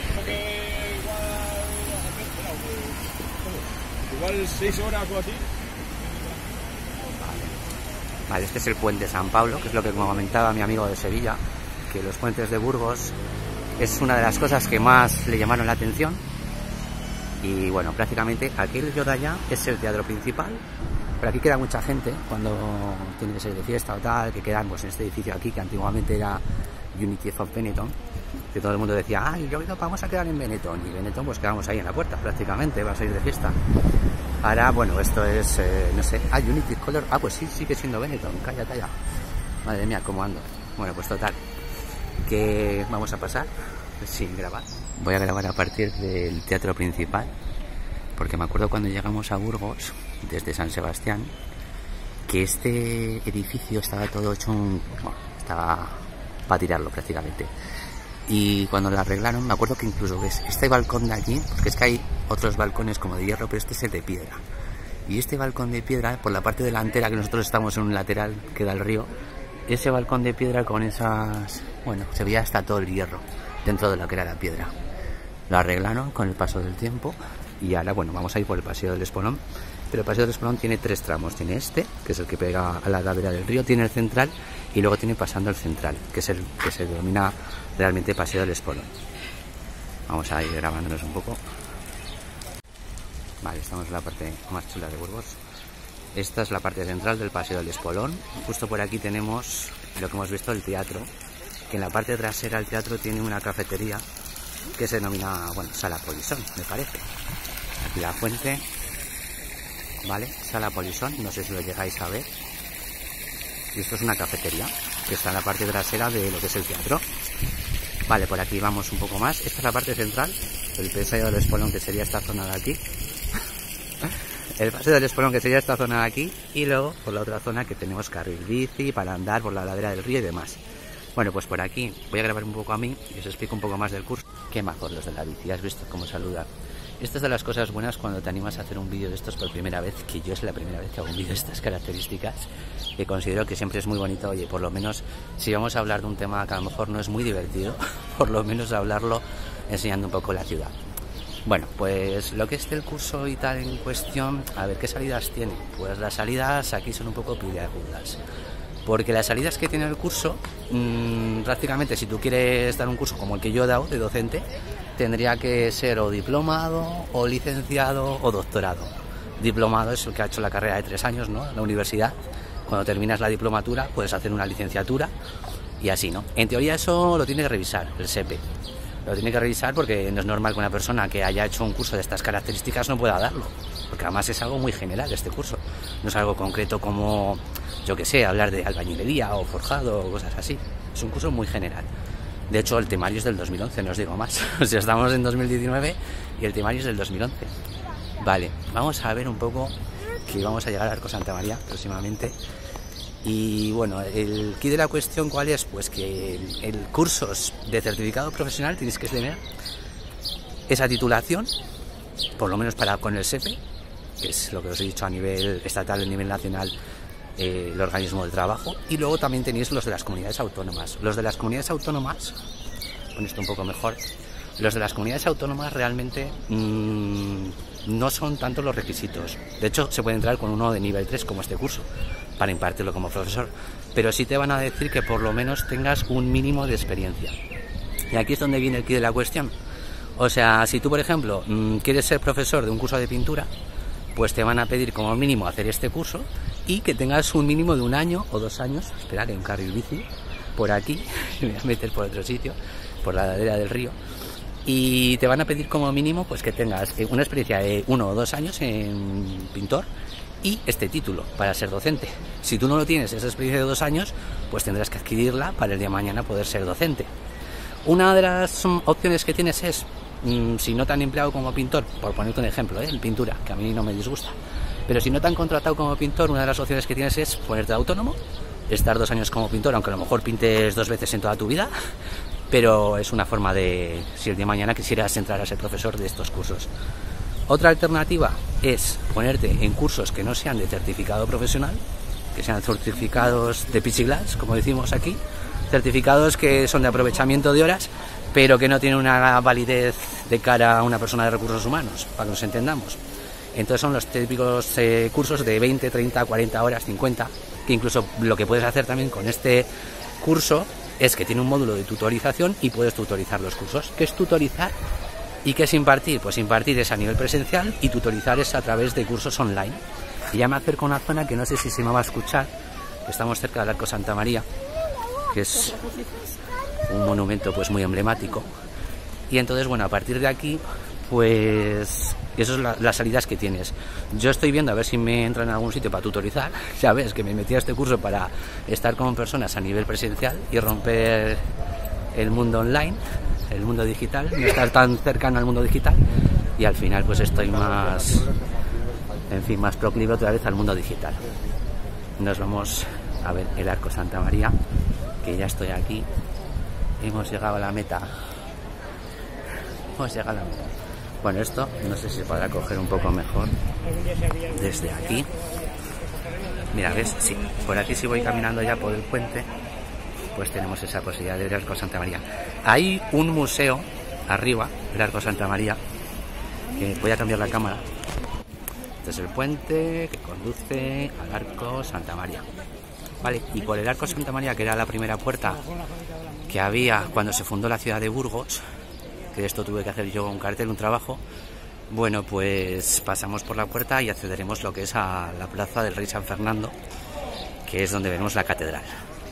Igual seis horas o así. Vale. Vale, este es el puente San Pablo, que es lo que comentaba mi amigo de Sevilla, que los puentes de Burgos es una de las cosas que más le llamaron la atención. Y bueno, prácticamente aquel de allá es el teatro principal. Pero aquí queda mucha gente cuando tiene que ser de fiesta o tal, que quedan pues en este edificio aquí, que antiguamente era Unity of Benetton, que todo el mundo decía, ay, yo vamos a quedar en Benetton, y Benetton pues quedamos ahí en la puerta prácticamente, va a salir de fiesta. Ahora, bueno, esto es, eh, no sé, ah, Unity Color, ah, pues sí, sigue siendo Benetton, calla, calla. Madre mía, cómo ando. Bueno, pues total, que vamos a pasar sin grabar. Voy a grabar a partir del teatro principal, porque me acuerdo cuando llegamos a Burgos, desde San Sebastián, que este edificio estaba todo hecho un... Bueno, estaba para tirarlo prácticamente. Y cuando lo arreglaron, me acuerdo que incluso ves este balcón de aquí, porque es que hay otros balcones como de hierro, pero este es el de piedra. Y este balcón de piedra, por la parte delantera, que nosotros estamos en un lateral que da al río, ese balcón de piedra con esas... Bueno, se veía hasta todo el hierro dentro de lo que era la piedra. Lo arreglaron con el paso del tiempo y ahora, bueno, vamos a ir por el Paseo del Espolón. Pero el Paseo del Espolón tiene tres tramos. Tiene este, que es el que pega a la ladera del río, tiene el central y luego tiene pasando el central, que es el que se denomina realmente Paseo del Espolón. Vamos a ir grabándonos un poco. Vale, estamos en la parte más chula de Burgos. Esta es la parte central del Paseo del Espolón. Justo por aquí tenemos lo que hemos visto, el teatro, que en la parte trasera del teatro tiene una cafetería que se denomina, bueno, Sala Polisón, me parece. Aquí la fuente, ¿vale? Sala Polisón, no sé si lo llegáis a ver. Y esto es una cafetería que está en la parte trasera de lo que es el teatro. Vale, por aquí vamos un poco más. Esta es la parte central, el Paseo del Espolón, que sería esta zona de aquí. El Paseo del Espolón, que sería esta zona de aquí, y luego por la otra zona que tenemos carril bici para andar por la ladera del río y demás. Bueno, pues por aquí voy a grabar un poco a mí y os explico un poco más del curso. Qué majos los de la bici, has visto cómo saludan. Esta es de las cosas buenas cuando te animas a hacer un vídeo de estos por primera vez, que yo es la primera vez que hago un vídeo de estas características, que considero que siempre es muy bonito. Oye, por lo menos si vamos a hablar de un tema que a lo mejor no es muy divertido, por lo menos hablarlo enseñando un poco la ciudad. Bueno, pues lo que es el curso y tal en cuestión, a ver qué salidas tiene. Pues las salidas aquí son un poco peliagudas, porque las salidas que tiene el curso, mmm, prácticamente si tú quieres dar un curso como el que yo he dado de docente, tendría que ser o diplomado, o licenciado, o doctorado. Diplomado es el que ha hecho la carrera de tres años, ¿no? En la universidad. Cuando terminas la diplomatura puedes hacer una licenciatura y así, ¿no? En teoría eso lo tiene que revisar el S E P E. Lo tiene que revisar porque no es normal que una persona que haya hecho un curso de estas características no pueda darlo, porque además es algo muy general este curso, no es algo concreto como, yo que sé, hablar de albañilería o forjado o cosas así, es un curso muy general. De hecho el temario es del dos mil once, no os digo más, o sea, estamos en dos mil diecinueve y el temario es del dos mil once. Vale, vamos a ver un poco, que vamos a llegar a Arco Santa María próximamente. Y bueno, el quid de la cuestión, ¿cuál es? Pues que el, el cursos de certificado profesional tienes que tener esa titulación, por lo menos para con el S E P E, que es lo que os he dicho a nivel estatal, a nivel nacional, eh, el organismo del trabajo, y luego también tenéis los de las comunidades autónomas. Los de las comunidades autónomas, con esto un poco mejor, los de las comunidades autónomas realmente mmm, no son tanto los requisitos. De hecho, se puede entrar con uno de nivel tres como este curso, para impartirlo como profesor, pero sí te van a decir que por lo menos tengas un mínimo de experiencia. Y aquí es donde viene el quid de la cuestión. O sea, si tú, por ejemplo, mmm, quieres ser profesor de un curso de pintura, pues te van a pedir como mínimo hacer este curso y que tengas un mínimo de un año o dos años. Esperar, hay un carril bici por aquí, me voy a meter por otro sitio, por la ladera del río, y te van a pedir como mínimo pues que tengas una experiencia de uno o dos años en pintor y este título para ser docente. Si tú no lo tienes, esa experiencia de dos años, pues tendrás que adquirirla para el día de mañana poder ser docente. Una de las um, opciones que tienes es, mmm, si no te han empleado como pintor, por ponerte un ejemplo, ¿eh? En pintura, que a mí no me disgusta, pero si no te han contratado como pintor, una de las opciones que tienes es ponerte autónomo, estar dos años como pintor, aunque a lo mejor pintes dos veces en toda tu vida, pero es una forma de, si el día de mañana quisieras entrar a ser profesor de estos cursos. Otra alternativa es ponerte en cursos que no sean de certificado profesional, que sean certificados de Pichiglas, como decimos aquí, certificados que son de aprovechamiento de horas, pero que no tienen una validez de cara a una persona de recursos humanos, para que nos entendamos. Entonces son los típicos eh, cursos de veinte, treinta, cuarenta horas, cincuenta, que incluso lo que puedes hacer también con este curso es que tiene un módulo de tutorización y puedes tutorizar los cursos. ¿Qué es tutorizar? ¿Y qué es impartir? Pues impartir es a nivel presencial y tutorizar es a través de cursos online. Y ya me acerco a una zona que no sé si se me va a escuchar, estamos cerca del Arco Santa María, que es un monumento pues muy emblemático. Y entonces, bueno, a partir de aquí pues esas son la, las salidas que tienes. Yo estoy viendo a ver si me entra en algún sitio para tutorizar. Ya ves que me metí a este curso para estar con personas a nivel presencial y romper el mundo online, el mundo digital, no estar tan cercano al mundo digital, y al final pues estoy más, en fin, más proclive otra vez al mundo digital. Nos vamos a ver el Arco Santa María, que ya estoy aquí. Hemos llegado a la meta. Hemos llegado a la meta. Bueno, esto no sé si se podrá coger un poco mejor desde aquí. Mira, ¿ves? Sí, por aquí si voy caminando ya por el puente, pues tenemos esa posibilidad de ver el Arco Santa María. Hay un museo arriba, el Arco Santa María, que voy a cambiar la cámara. Este es el puente que conduce al Arco Santa María. Vale, y por el Arco Santa María, que era la primera puerta que había cuando se fundó la ciudad de Burgos, que de esto tuve que hacer yo un cartel, un trabajo, bueno, pues pasamos por la puerta y accederemos lo que es a la plaza del Rey San Fernando, que es donde vemos la catedral.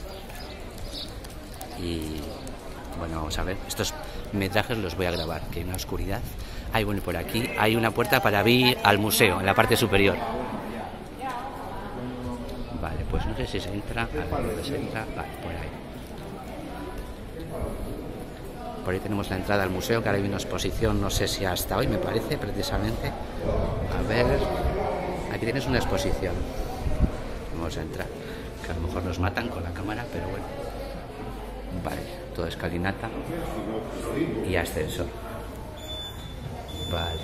Y bueno, vamos a ver, estos metrajes los voy a grabar, que hay una oscuridad. Ahí, bueno, y por aquí hay una puerta para ir al museo, en la parte superior. Vale, pues no sé si se entra, a ver dónde se entra, vale, por ahí. Por ahí tenemos la entrada al museo, que ahora hay una exposición, no sé si hasta hoy, me parece, precisamente. A ver, aquí tienes una exposición. Vamos a entrar, que a lo mejor nos matan con la cámara, pero bueno. Vale, toda escalinata y ascensor. Vale.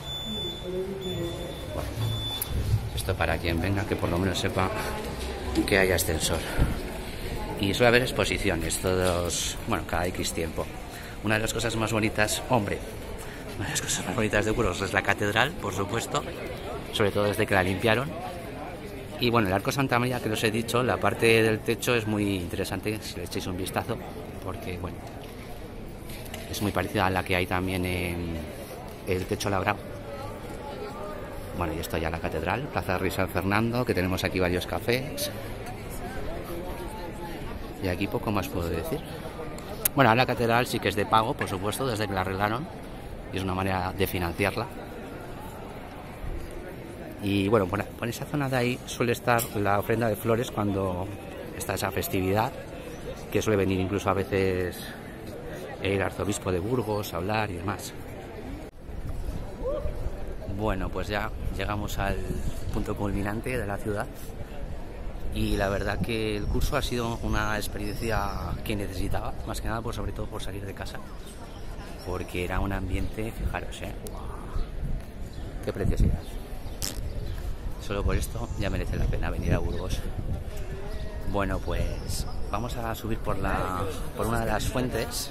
Bueno, esto para quien venga, que por lo menos sepa que hay ascensor. Y suele haber exposiciones todos, bueno, cada X tiempo. Una de las cosas más bonitas, hombre, una de las cosas más bonitas de Burgos es la catedral, por supuesto, sobre todo desde que la limpiaron. Y bueno, el Arco Santa María, que os he dicho, la parte del techo es muy interesante, si le echéis un vistazo, porque bueno, es muy parecida a la que hay también en el techo labrado. Bueno, y esto ya la catedral, Plaza Rey San Fernando, que tenemos aquí varios cafés. Y aquí poco más puedo decir. Bueno, ahora la catedral sí que es de pago, por supuesto, desde que la arreglaron, y es una manera de financiarla. Y bueno, por, por esa zona de ahí suele estar la ofrenda de flores cuando está esa festividad, que suele venir incluso a veces el arzobispo de Burgos a hablar y demás. Bueno, pues ya llegamos al punto culminante de la ciudad. Y la verdad que el curso ha sido una experiencia que necesitaba, más que nada, por, sobre todo por salir de casa, porque era un ambiente, fijaros, ¿eh? ¡Wow! ¡Qué preciosidad! Solo por esto ya merece la pena venir a Burgos. Bueno, pues vamos a subir por, la, por una de las fuentes,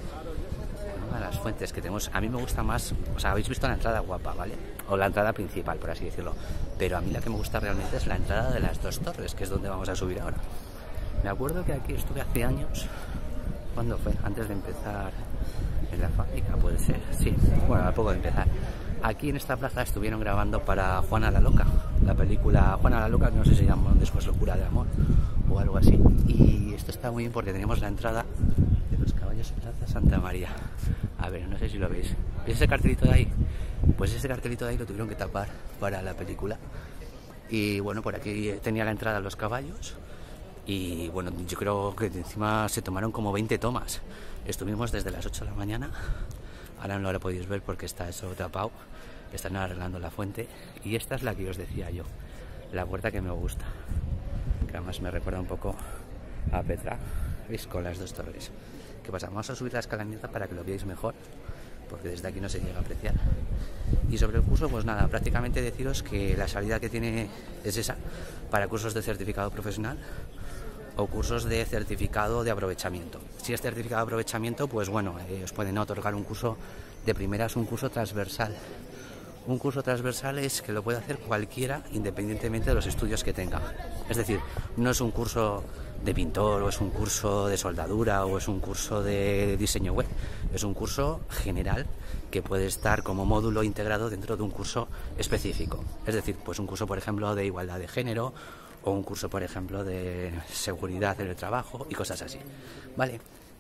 una de las fuentes que tenemos. A mí me gusta más, o sea, habéis visto la entrada guapa, ¿vale? O la entrada principal, por así decirlo. Pero a mí la que me gusta realmente es la entrada de las dos torres, que es donde vamos a subir ahora. Me acuerdo que aquí estuve hace años. ¿Cuándo fue? Antes de empezar en la fábrica, puede ser. Sí, bueno, a poco de empezar. Aquí en esta plaza estuvieron grabando para Juana la Loca, la película Juana la Loca, no sé si se llama después Locura de Amor o algo así. Y esto está muy bien porque tenemos la entrada de los caballos Plaza Santa María. A ver, no sé si lo veis. ¿Veis ese cartelito de ahí? Pues ese cartelito de ahí lo tuvieron que tapar para la película. Y bueno, por aquí tenía la entrada a los caballos. Y bueno, yo creo que encima se tomaron como veinte tomas. Estuvimos desde las ocho de la mañana. Ahora no lo podéis ver porque está eso tapado. Están arreglando la fuente. Y esta es la que os decía yo, la puerta que me gusta, que además me recuerda un poco a Petra. ¿Veis? Con las dos torres. ¿Qué pasa? Vamos a subir la escalinata para que lo veáis mejor, porque desde aquí no se llega a apreciar. Y sobre el curso, pues nada, prácticamente deciros que la salida que tiene es esa, para cursos de certificado profesional o cursos de certificado de aprovechamiento. Si es certificado de aprovechamiento, pues bueno, eh, os pueden otorgar un curso de primeras, un curso transversal. Un curso transversal es que lo puede hacer cualquiera independientemente de los estudios que tenga. Es decir, no es un curso de pintor, o es un curso de soldadura, o es un curso de diseño web. Es un curso general que puede estar como módulo integrado dentro de un curso específico. Es decir, pues un curso, por ejemplo, de igualdad de género, o un curso, por ejemplo, de seguridad en el trabajo y cosas así. Vale,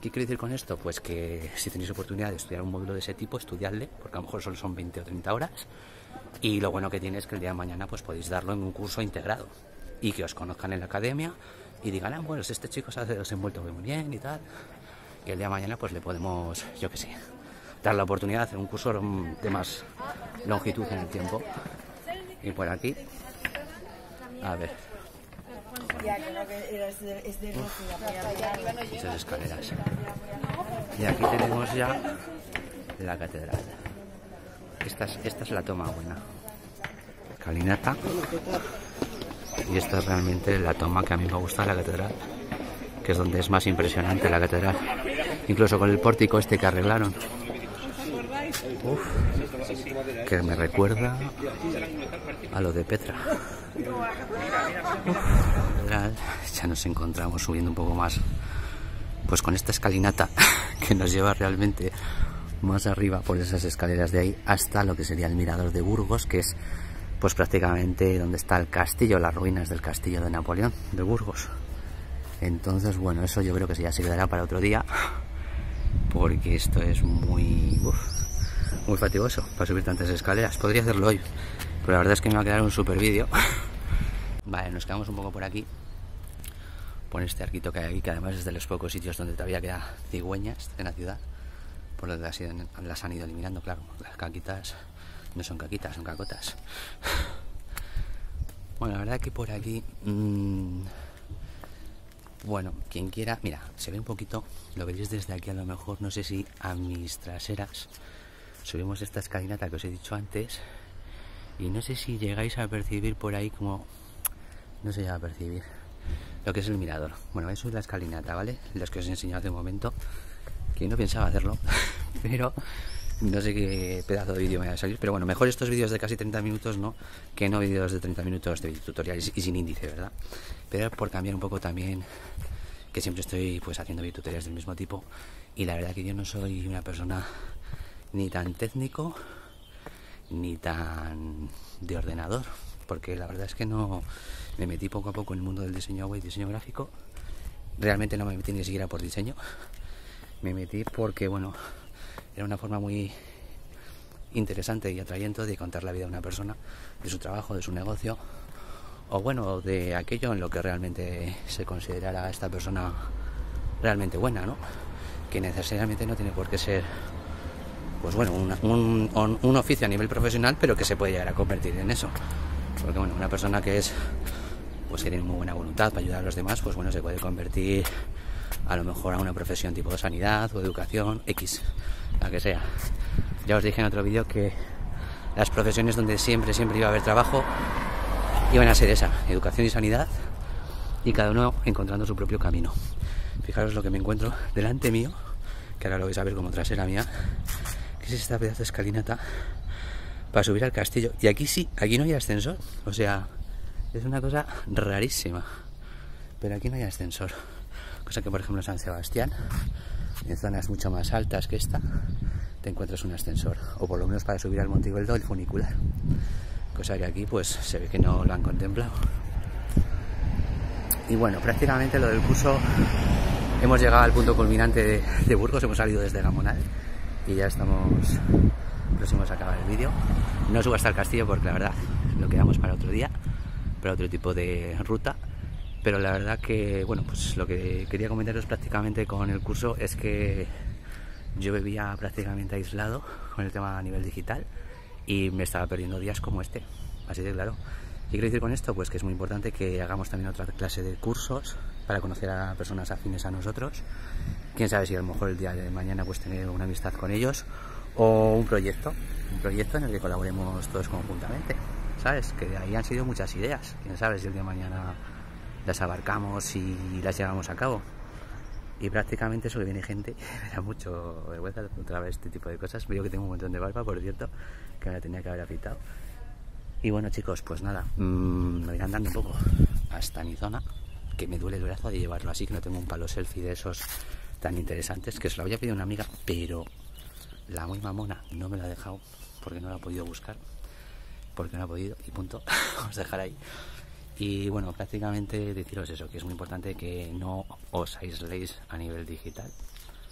¿Qué quiero decir con esto? Pues que si tenéis oportunidad de estudiar un módulo de ese tipo, estudiadle, porque a lo mejor solo son veinte o treinta horas, y lo bueno que tiene es que el día de mañana pues podéis darlo en un curso integrado, y que os conozcan en la academia, y digan, ah, bueno, este chico se ha desenvuelto muy bien y tal, y el día de mañana pues le podemos, yo que sé, dar la oportunidad de hacer un curso de más longitud en el tiempo. Y por aquí, a ver, muchas escaleras. Y aquí tenemos ya la catedral. Esta es, esta es la toma buena. Escalinata. Y esta es realmente la toma que a mí me gusta de la catedral, que es donde es más impresionante la catedral. Incluso con el pórtico este que arreglaron. Uf, que me recuerda a lo de Petra. Uf, ya nos encontramos subiendo un poco más, pues con esta escalinata que nos lleva realmente más arriba por esas escaleras de ahí hasta lo que sería el mirador de Burgos, que es pues prácticamente donde está el castillo, las ruinas del castillo de Napoleón de Burgos. Entonces, bueno, eso yo creo que ya se quedará para otro día, porque esto es muy uf, muy fatigoso para subir tantas escaleras. Podría hacerlo hoy, pero la verdad es que me va a quedar un super vídeo. Vale, nos quedamos un poco por aquí, por este arquito que hay aquí, que además es de los pocos sitios donde todavía queda cigüeñas en la ciudad, por lo que las, las han ido eliminando, claro. Las caquitas no son caquitas, son cacotas. Bueno, la verdad que por aquí, mmm, bueno, quien quiera, mira, se ve un poquito, lo veréis desde aquí a lo mejor, no sé si a mis traseras subimos esta escalinata que os he dicho antes, y no sé si llegáis a percibir por ahí como, no se llega a percibir lo que es el mirador. Bueno, eso es la escalinata, ¿vale? Los que os he enseñado hace un momento, que no pensaba hacerlo, pero no sé qué pedazo de vídeo me va a salir, pero bueno, mejor estos vídeos de casi treinta minutos, ¿no?, que no vídeos de treinta minutos de tutoriales y sin índice, ¿verdad? Pero por cambiar un poco también, que siempre estoy pues haciendo tutoriales del mismo tipo, y la verdad que yo no soy una persona ni tan técnico ni tan de ordenador, porque la verdad es que no me metí poco a poco en el mundo del diseño web y diseño gráfico. Realmente no me metí ni siquiera por diseño, me metí porque, bueno, era una forma muy interesante y atrayente de contar la vida de una persona, de su trabajo, de su negocio, o bueno, de aquello en lo que realmente se considerara a esta persona realmente buena, ¿no? Que necesariamente no tiene por qué ser, pues bueno, una, un, un, un oficio a nivel profesional, pero que se puede llegar a convertir en eso. Porque bueno, una persona que es, pues que tiene muy buena voluntad para ayudar a los demás, pues bueno, se puede convertir a lo mejor a una profesión tipo sanidad o educación, X, la que sea. Ya os dije en otro vídeo que las profesiones donde siempre, siempre iba a haber trabajo iban a ser esa, educación y sanidad, y cada uno encontrando su propio camino. Fijaros lo que me encuentro delante mío, que ahora lo vais a ver como trasera mía, que es esta pedazo de escalinata para subir al castillo. Y aquí sí, aquí no hay ascensor, o sea, es una cosa rarísima, pero aquí no hay ascensor, cosa que por ejemplo en San Sebastián, en zonas mucho más altas que esta, te encuentras un ascensor, o por lo menos para subir al Monte Igeldo el funicular, cosa que aquí pues se ve que no lo han contemplado. Y bueno, prácticamente lo del curso, hemos llegado al punto culminante de, de Burgos, hemos salido desde Gamonal y ya estamos próximos a acabar el vídeo. No subo hasta el castillo porque la verdad lo quedamos para otro día, para otro tipo de ruta, pero la verdad que, bueno, pues lo que quería comentaros prácticamente con el curso es que yo vivía prácticamente aislado con el tema a nivel digital y me estaba perdiendo días como este, así de claro. ¿Qué quiero decir con esto? Pues que es muy importante que hagamos también otra clase de cursos para conocer a personas afines a nosotros. Quién sabe si a lo mejor el día de mañana pues tener una amistad con ellos, o un proyecto, un proyecto en el que colaboremos todos conjuntamente, ¿sabes? Que de ahí han sido muchas ideas. Quién sabe si el día de mañana las abarcamos y las llevamos a cabo. Y prácticamente eso que viene gente, me da mucho vergüenza otra vez este tipo de cosas. Veo que tengo un montón de barba, por cierto, que me la tenía que haber afeitado. Y bueno, chicos, pues nada, mmm, me voy andando un poco hasta mi zona, que me duele el brazo de llevarlo así, que no tengo un palo selfie de esos tan interesantes, que se lo había pedido una amiga, pero la muy mamona no me lo ha dejado porque no lo ha podido buscar, porque no ha podido, y punto. Vamos a dejar ahí. Y bueno, prácticamente deciros eso, que es muy importante que no os aisléis a nivel digital,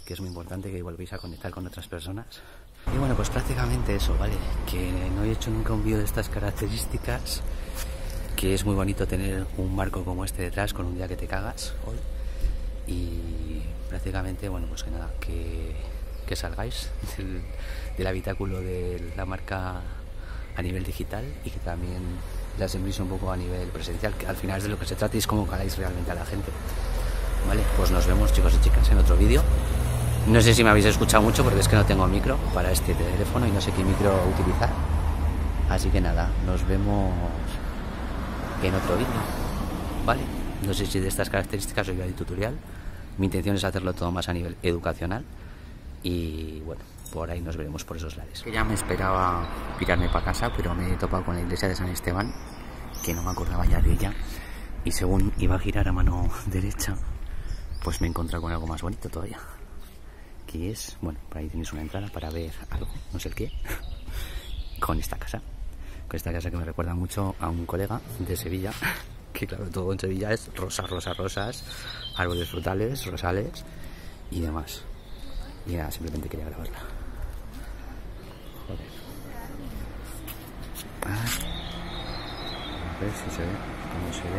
que es muy importante que volvéis a conectar con otras personas. Y bueno, pues prácticamente eso, ¿vale? Que no he hecho nunca un vídeo de estas características, que es muy bonito tener un marco como este detrás con un día que te cagas hoy. Y prácticamente, bueno, pues que nada, que, que salgáis del, del habitáculo de la marca a nivel digital y que también las envíes un poco a nivel presencial, que al final es de lo que se trata y es como caláis realmente a la gente. Vale, pues nos vemos, chicos y chicas, en otro vídeo. No sé si me habéis escuchado mucho porque es que no tengo micro para este teléfono y no sé qué micro utilizar. Así que nada, nos vemos en otro vídeo, ¿vale? No sé si de estas características os voy a dar tutorial. Mi intención es hacerlo todo más a nivel educacional. Y bueno, por ahí nos veremos por esos lares. Que ya me esperaba pirarme para casa, pero me he topado con la iglesia de San Esteban, que no me acordaba ya de ella. Y según iba a girar a mano derecha, pues me he encontrado con algo más bonito todavía. Que es, bueno, por ahí tenéis una entrada para ver algo, no sé el qué, con esta casa. Con esta casa que me recuerda mucho a un colega de Sevilla, que claro, todo en Sevilla es rosas, rosas, rosas, árboles frutales, rosales y demás. Y nada, simplemente quería grabarla. Joder. Ah. A ver si se ve, cómo se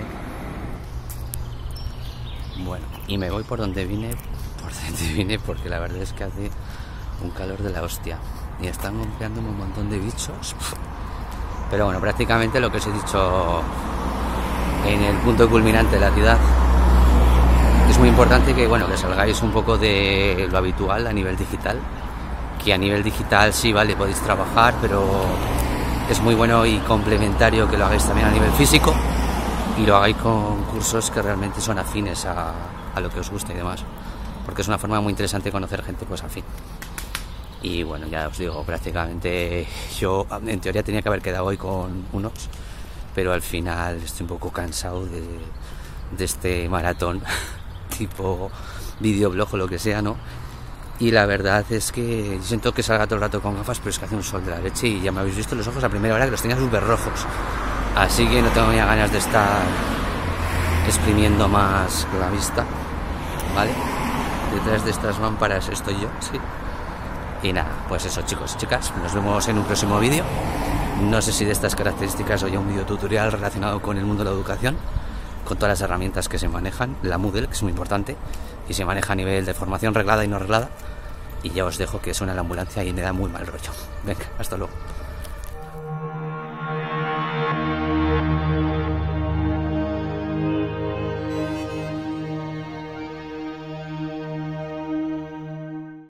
ve. Bueno, y me voy por donde vine, por donde vine, porque la verdad es que hace un calor de la hostia. Y están golpeándome un montón de bichos. Pero bueno, prácticamente lo que os he dicho en el punto culminante de la ciudad. Es muy importante que, bueno, que salgáis un poco de lo habitual a nivel digital. Que a nivel digital sí, vale, podéis trabajar, pero es muy bueno y complementario que lo hagáis también a nivel físico. Y lo hagáis con cursos que realmente son afines a, a lo que os gusta y demás. Porque es una forma muy interesante de conocer gente pues afín. Y bueno, ya os digo, prácticamente yo en teoría tenía que haber quedado hoy con unos, pero al final estoy un poco cansado de, de este maratón tipo videoblog o lo que sea, ¿no? Y la verdad es que siento que salga todo el rato con gafas, pero es que hace un sol de la leche y ya me habéis visto los ojos a primera hora que los tenía súper rojos. Así que no tengo ya ganas de estar exprimiendo más la vista, ¿vale? Detrás de estas lámparas estoy yo, sí. Y nada, pues eso, chicos y chicas, nos vemos en un próximo vídeo. No sé si de estas características o ya un vídeo tutorial relacionado con el mundo de la educación, con todas las herramientas que se manejan, la Moodle, que es muy importante, y se maneja a nivel de formación reglada y no reglada. Y ya os dejo, que suena la ambulancia y me da muy mal rollo. Venga, hasta luego.